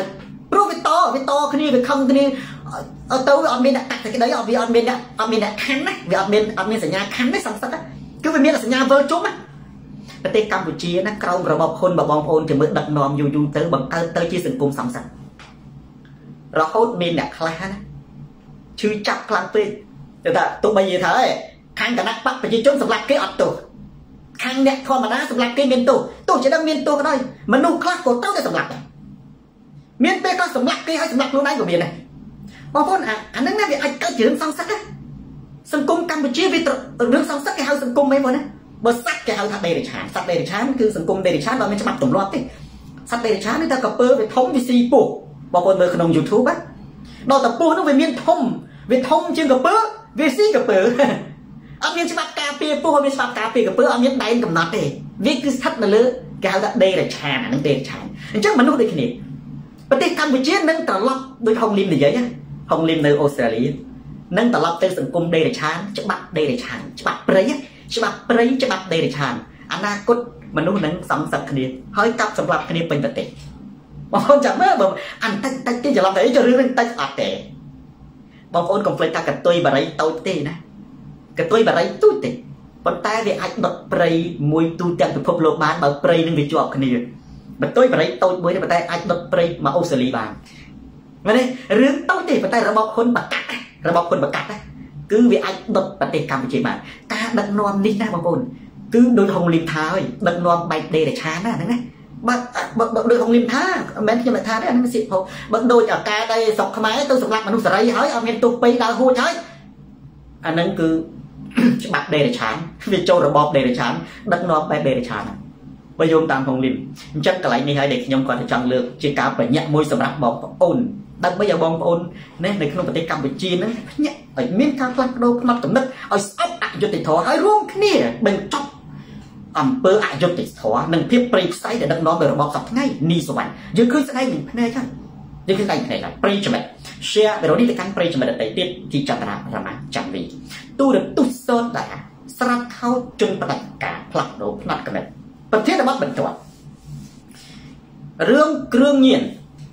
Speaker 1: ព្រោះវាតគ្នាវាខំគ្នាទៅវាអត់មានអ្នកកាត់តែក្តីវាអត់មានអ្នកខណ្ឌណាវាអត់មានសញ្ញាខណ្ឌទេសង្សឹកគឺវាមានសញ្ញាវិលជុំណាប្រទេសកម្ពុជាណាក្រោមរបបហ៊ុនបងប្អូនជាមើលដឹកនាំយូរទៅបង្កើតទៅជាសង្គមសង្សឹករហូតមានអ្នកខ្លះណាឈឺចាប់ខ្លាំងពេកតែថាទោះបីនិយាយថាខាងគណៈបកប្រជាជនសម្រាប់គេអត់ទោសខាងអ្នកធម្មតាសម្រាប់គេមានទោសទោះជាដឹងមានទោសក៏ដោយមនុស្សខ្លះក៏ត្រូវតែសម្រាប់ដែរមានពេលក៏សម្រាប់គេហើយសម្រាប់ខ្លួនឯងក៏មានដែរបងប្អូនអាហ្នឹងណាវាអាចកើតជារឿងសង្សឹកណាសង្គមកម្ពុជាវារឿងសង្សឹកគេហៅសង្គមអីបងណាបើសត្វគេហៅថាដេរិឆានសត្វដេរិឆានគឺសង្គមដេរិឆានបើមានច្បាប់ទម្លាប់ទេសត្វដេរិឆាននេះតែកពើវាធំវាស៊ីពោះបងប្អូនមើលក្នុង YouTube ណាដល់តែពោះនោះវាមានធំវាធំជាងកពើវាស៊ីកពើអត់មានច្បាប់ការពារពោះអត់មានច្បាប់ការពារកពើអត់មានដែនកំណត់ទេវាគឺស្ថិតនៅលើគេហៅថាដេរិឆានអាហ្នឹងដេរិឆានអញ្ចឹងមនុស្សដូចគ្នាប្រទេសកម្ពុជានឹងត្រឡប់ដូចហុងលីមនិយាយណាហុងលីមនៅអូស្ត្រាលីនឹងត្រឡប់ទៅសង្គមដេរិឆានច្បាប់ដេរិឆានច្បាប់ព្រៃច្បាប់ព្រៃច្បាប់ដេរិឆានអនាគតមនុស្សនឹងសង្សឹកគ្នាហើយកាប់សម្រាប់គ្នាពេញប្រទេសបងប្អូនចាំមើលបើអានតិចទេច្រឡំតែចរឿងតិចអត់ទេបងប្អូនកុំភ្លេចថាកតុយបារីតូចទេណាកតុយបារីទូចទេប៉ុន្តែវាអាចដុតព្រៃមួយទូទាំងពិភពលោកបានបើព្រៃនឹងវាជាប់គ្នាបើតុយបារីតូចមួយទេប៉ុន្តែអាចដុតព្រៃមកអូស្ត្រាលីបានមែនទេរឿងតូចទេប៉ុន្តែរបបហ៊ុនបកាត់គឺវាអាចដុតប្រទេសកម្ពុជាបានការដឹកនាំនេះណាបងប្អូនគឺដូចហុងលីមថាហើយដឹកនាំបែកដេរិឆានណាហ្នឹងណាបើដូចហុងលីមថាមិនមែនខ្ញុំថាទេអានេះសិភពបើដូចអាការដែលស្រុកខ្មែរទៅសម្រាប់មនុស្សសេរីហើយអត់មានទុកពេញដើរហួចហើយអាហ្នឹងគឺច្បាប់ដេរិឆានវាចូលរបបដេរិឆានដឹកនាំបែបដេរិឆានបើយោងតាមហុងលីមអញ្ចឹងកន្លែងនេះហើយដែលខ្ញុំគាត់ចង់លើកជាការបញ្ញត្តិមួយសម្រាប់បងប្អូនដើម្បីឲ្យបងប្អូននៅក្នុងប្រទេសកម្ពុជាហ្នឹងភ្ញាក់ឲ្យមានការផ្លាស់ប្ដូរផ្នត់គំនិតឲ្យស្អប់អយុត្តិធម៌ហើយរួមគ្នាបញ្ចប់អំពើអយុត្តិធម៌និងភាពព្រៃផ្សៃដែលដឹកនាំដោយរបបសពថ្ងៃនីសវណ្ណយើងឃើញស្ដែងនឹងភ្នែកចឹងយើងឃើញស្ដែងភ្នែកហើយព្រៃចំណិត share វីដេអូនេះទៅកាន់ព្រៃចំណិតដទៃទៀតទីចន្ទរារមាចាំវីទូរទស្សន៍សូដាស្រាប់ខោជន់បដិការផ្លាស់ប្ដូរផ្នត់គំនិតប្រធានបទបន្ទាប់រឿងគ្រឿងញៀន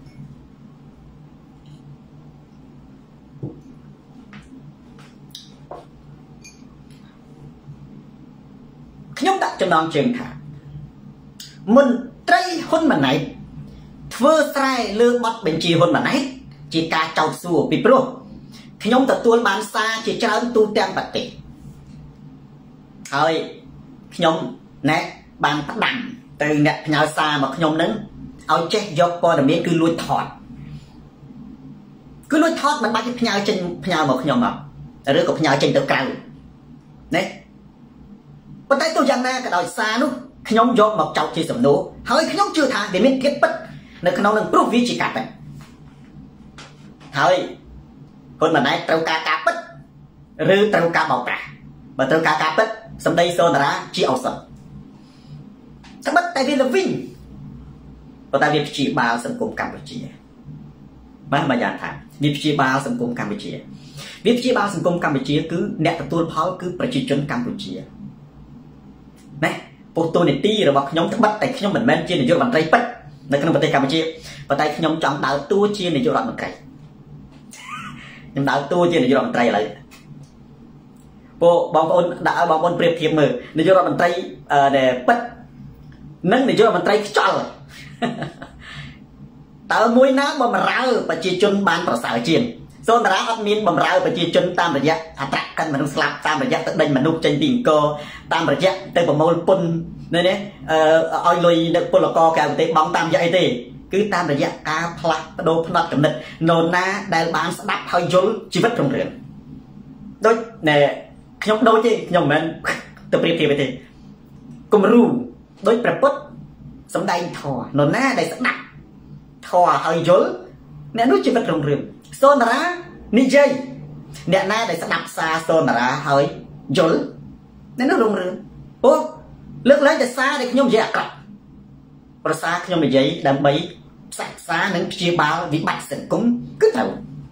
Speaker 1: ខ្ញុំដាក់ចំណងជើងថាមន្ត្រីហ៊ុនម៉ាណែតធ្វើស្រែលើបទបញ្ជាហ៊ុនម៉ាណែតជាការចោទសួរពីព្រោះខ្ញុំទទួលបានសារជាច្រើនទូទាំងប្រទេសហើយខ្ញុំណែបានផ្ដាំទៅអ្នកផ្ញើសារមកខ្ញុំនឹងឲ្យចេះយកព័ត៌មានគឺលួចថតមិនបាច់ផ្ញើចេញផ្ញើមកខ្ញុំអត់ឬក៏ផ្ញើចេញទៅក្រៅណែប៉ុន្តែទោះយ៉ាងណាក៏ដោយសារនោះខ្ញុំយកមកចោទជាសំណួរហើយខ្ញុំជឿថាវាមានគិតពិតនៅក្នុងនឹងព្រោះវាជាការពិតហើយហ៊ុនម៉ាណែតត្រូវការការពិតឬត្រូវការបោកប្រាស់បើត្រូវការការពិតសម្ដីសូនារាជាឱសថត្បិតតែវាល្វីងប៉ុន្តែវាព្យាបាលសង្គមកម្ពុជាបាទមកយ៉ាងថាវាព្យាបាលសង្គមកម្ពុជាគឺអ្នកទទួលផលគឺប្រជាជនកម្ពុជាណាពោលតួនាទីរបស់ខ្ញុំត្បិតតែខ្ញុំមិនមែនជានាយករដ្ឋមន្ត្រីពិតនៅក្នុងប្រទេសកម្ពុជាប៉ុន្តែខ្ញុំចង់ដើរតួជានាយករដ្ឋមន្ត្រីខ្ញុំដើរតួជានាយករដ្ឋមន្ត្រីឥឡូវពួកបងប្អូនដាក់ឲ្យបងប្អូនប្រៀបធៀបមើលនាយករដ្ឋមន្ត្រីដែលពិតនិងនាយករដ្ឋមន្ត្រីខ្ចល់តើមួយណាបំរើប្រជាជនបានប្រសើរជាងសូនតារាអត់មានបំរើប្រជាជនតាមរយៈអត្រាកិនមនុស្សស្លាប់តាមរយៈទៅដេញមនុស្សចេញពីអង្គរតាមរយៈទៅប្រមូលពន្ធនេះឲ្យលុយដឹកពលករក្រៅប្រទេសបង់តាមរយៈអីទេគឺតាមរយៈការផ្លាស់ប្ដូរផ្នត់គំនិតនរណាដែលបានស្ដាប់ហើយយល់ជីវិតក្នុងរឿងដូចណែខ្ញុំដូចទេខ្ញុំមិនមែនទៅប្រៀបធៀបទេគំរូដូចព្រះពុទ្ធសំដែងធម៌នរណាដែលស្ដាប់ធម៌ហើយយល់អ្នកនោះជីវិតក្នុងរឿងសូនារានិយាយអ្នកណាដែលស្ដាប់សារសូនារាហើយយល់អ្នកនោះរងរឿងអូលើកឡើងតែសារដែលខ្ញុំនិយាយអាក្រក់ប្រសារខ្ញុំនិយាយដើម្បីផ្សះផ្សានិងព្យាបាលវិបត្តិសង្គមគឺត្រូវ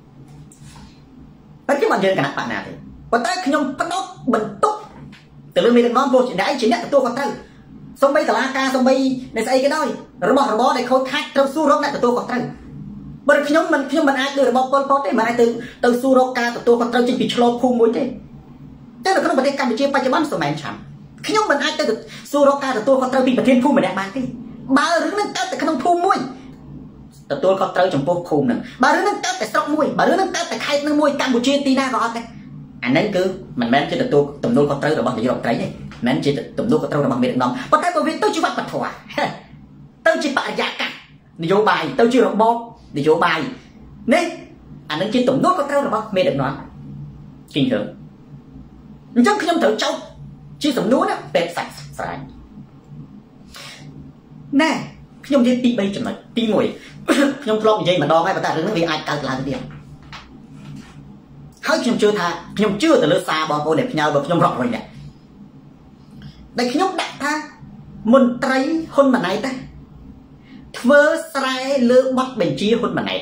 Speaker 1: តែខ្ញុំអត់និយាយគណៈបកណាទេប៉ុន្តែខ្ញុំបដិបន្ទុកទៅលើមេដឹកនាំពលជាអ្នកទទួលខុសត្រូវសំបីតឡាការសំបីនៃស្អីក៏ដោយរបស់របរដែលខូចខាតត្រូវសួររកអ្នកទទួលខុសត្រូវបើខ្ញុំមិនអាចដូចរបស់ប៉ុលពតទេមិនអាចទៅស៊ូរកការទទួលខុសត្រូវចេញពីឆ្លោភូមិមួយទេតែនៅក្នុងប្រទេសកម្ពុជាបច្ចុប្បន្នសម័យឆាំខ្ញុំមិនអាចទៅស៊ូរកការទទួលខុសត្រូវពីប្រធានភូមិម្នាក់បានទេបើរឿងនឹងកើតតែក្នុងភូមិមួយទទួលខុសត្រូវចំពោះភូមិហ្នឹងបើរឿងនឹងកើតតែស្រុកមួយបើរឿងនឹងកើតតែខេត្តនឹងមួយកម្ពុជាទីណាក៏អត់ដែរអាហ្នឹងគឺមិនមែនជាទទួលទំនួលខុសត្រូវរបស់នាយករដ្ឋមន្ត្រីទេមិនមែនជាទំនួលខុសត្រូវរបស់មេដឹកនាំប៉ុន្តែបើវាទៅជាវប្បធម៌ទៅជាបរិយាកាសនយោបាយទៅជារបបនយោបាយនេះអានឹងជាទំនួលខុសត្រូវរបស់មេដឹកនាំគិញរឿងអញ្ចឹងខ្ញុំត្រូវចោទជាសំណួរណាពេទ្យសាច់ស្រាយណែខ្ញុំនិយាយពី3ចំណុចទី1ខ្ញុំធ្លាប់និយាយម្ដងហើយប៉ុន្តែរឿងនេះវាអាចកើតឡើងទៀតហើយខ្ញុំជឿថាខ្ញុំជឿទៅលើសារបងប្អូនដែលផ្ញើបើខ្ញុំរកវិញដែរដែលខ្ញុំដាក់ថាមន្ត្រីហ៊ុនម៉ាណែតធ្វើស្រែលើបទបញ្ជាហ៊ុនម៉ាណែត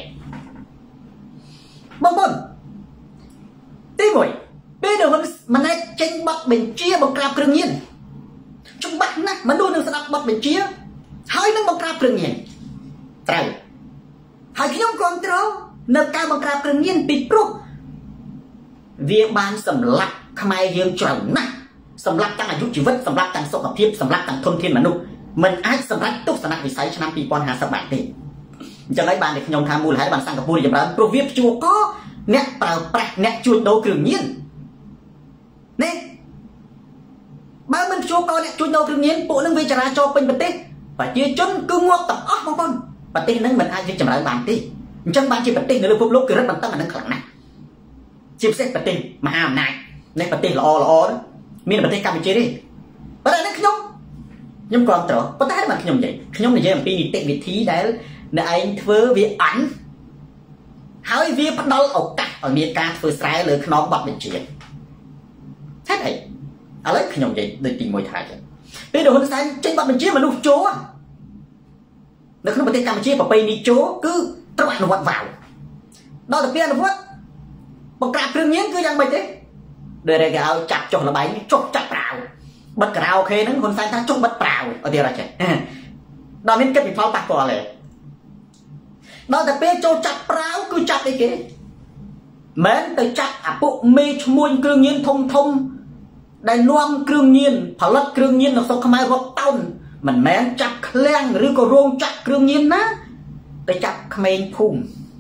Speaker 1: បងប្អូនទី1ពេលដែលហ៊ុនម៉ាណែតចេញបទបញ្ជាបង្ក្រាបគ្រឿងញៀនច្បាស់ណាស់មនុស្សនឹងស្ដាប់បទបញ្ជាហើយនឹងបង្ក្រាបគ្រឿងញៀនត្រូវហើយខ្ញុំគ្រប់គ្រងនៅការបង្ក្រាបគ្រឿងញៀនពីព្រោះវាបានសម្លាប់ខ្មែរយើងច្រើនណាស់សម្លាប់ទាំងអាយុជីវិតសម្លាប់ទាំងសុខភាពសម្លាប់ទាំងធនធានមនុស្សមិនអាចសម្រេចទស្សនវិស័យឆ្នាំ2050បានទេអញ្ចឹងហើយបានតែខ្ញុំថាមូលហេតុបានសិង្ហបុរីចម្រើនព្រោះវាព្យួរកអ្នកប្រើប្រាស់អ្នកជួញដូរគ្រឿងញៀននេះបើមិនព្យួរកអ្នកជួញដូរគ្រឿងញៀនពួកនឹងវាចរាចរពេញប្រទេសប្រជាជនគឺងាប់ទាំងអស់បងប្អូនប្រទេសនឹងមិនអាចរីកចម្រើនបានទេអញ្ចឹងបានជាប្រទេសនៅលើពិភពលោកគឺរឹតបន្តឹងអានឹងខ្លាំងណាស់ជាពិសេសប្រទេសមហាអំណាចនៃប្រទេសល្អមានប្រទេសកម្ពុជាទេប៉ុន្តែនេះខ្ញុំគ្រប់ត្រប៉ុន្តែបានខ្ញុំនិយាយអំពីនីតិវិធីដែលអ្នកឯងធ្វើវាអញហើយវាផ្ដល់ឱកាសឲ្យមានការធ្វើស្រែលើខ្នងបទបញ្ជាហេតុអីឥឡូវខ្ញុំនិយាយដូចទី1ថាចឹងពេលដែលហ៊ុនសែនចេញបទបញ្ជាមនុស្សជោនៅក្នុងប្រទេសកម្ពុជាប្រពៃណីជោគឺត្រូវអនុវត្តវាវដល់ទៅពេលអនុវត្តបង្ក្រាបគ្រឿងញៀនគឺយ៉ាងម៉េចទេដែលគេឲ្យចាប់ចុះលបែងចុះចាប់ប្រាវបិទការ៉ាអូខេហ្នឹងហ៊ុនសែនថាចុះបិទប្រាវអត់ទេអត់ចេះដល់មានគិតពីផលប៉ះពាល់ទេដល់តែពេលចូលចាប់ប្រាវគឺចាប់អីគេមិនទៅចាប់អាពួកមេឈ្មួញគ្រឿងញៀនធំដែលនាំគ្រឿងញៀនផលិតគ្រឿងញៀននៅស្រុកខ្មែររាប់តោនមិនមែនចាប់ឃ្លាំងឬក៏រោងចក្រគ្រឿងញៀនណាទៅចាប់ក្មេងភូមិ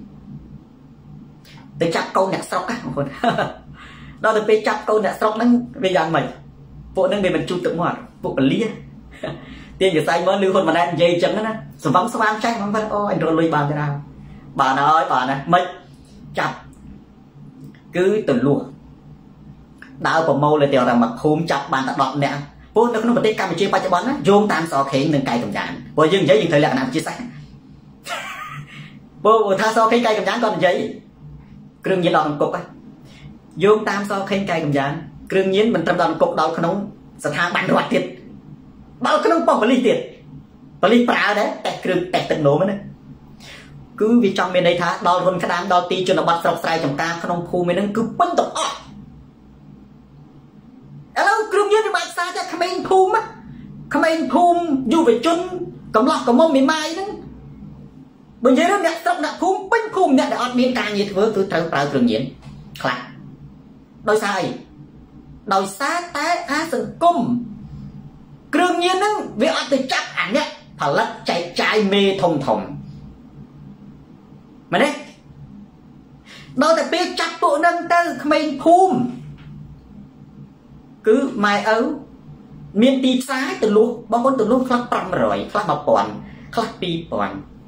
Speaker 1: ទៅចាប់កូនអ្នកស្រុកហ្នឹងបងប្អូនដល់ទៅពេលចាប់កូនអ្នកស្រុកហ្នឹងវាយ៉ាងម៉េចពួកហ្នឹងវាមិនជូតទឹកមាត់ពួកបលីទាញកសែងមកលឺហ៊ុនម៉ាណែតនិយាយអញ្ចឹងណាសង្វឹងស្វាងចាស់បងប្អូនអូអញរកលុយបានទេណាបានហើយបានណាមិនចាប់គឺទៅលួសដើរប្រមូលទៅតែមកភូមិចាប់បានតែ10នាក់ពួកនៅក្នុងប្រទេសកម្ពុជាបច្ចុប្បន្នណាយោងតាមសខេងនិងកាយកម្ចានព្រោះយើងនិយាយយើងត្រូវលក្ខណៈវិទ្យាសាស្ត្រពួកថាសខេងកាយកម្ចានគាត់និយាយគ្រឿងញៀនដល់អង្គុកយោងតាមសខេងកាយកម្ចានគ្រឿងញៀនមិនត្រឹមដល់អង្គុកដល់ក្នុងស្ថាប័នរដ្ឋទៀតដល់ក្នុងប៉ុស្តិ៍ប៉ូលីសទៀតប៉ូលីសប្រើដែរតែគ្រឿងតែទឹកនោមណាគឺវាចង់មានន័យថាដល់ហ៊ុនក្តាមដល់ទីជនបទស្រុកស្រែចំការក្នុងភូមិហ្នឹងគឺពេញទាំងអស់ឥឡូវគ្រឿងញៀនវាបាច់សារតែក្មេងភូមិយុវជនកំឡោះកំមុំមីម៉ាយហ្នឹងបើនិយាយរឿងអ្នកស្រុកអ្នកភូមិពេញភូមិអ្នកដែលអត់មានការងារធ្វើគឺត្រូវប្រើគ្រឿងញៀនខ្លះដោយសារអីដោយសារតែអាសង្គមគ្រឿងញៀនហ្នឹងវាអត់ទៅចាប់អាអ្នកផលិតចែកចាយមេធំមែនទេដល់តែពេលចាប់ពួកហ្នឹងទៅក្មេងភូមិគឺម៉ែឪមានទីផ្សារទៅលក់បងប្អូនទៅលក់ខ្លះ500ខ្លះ1000ខ្លះ2000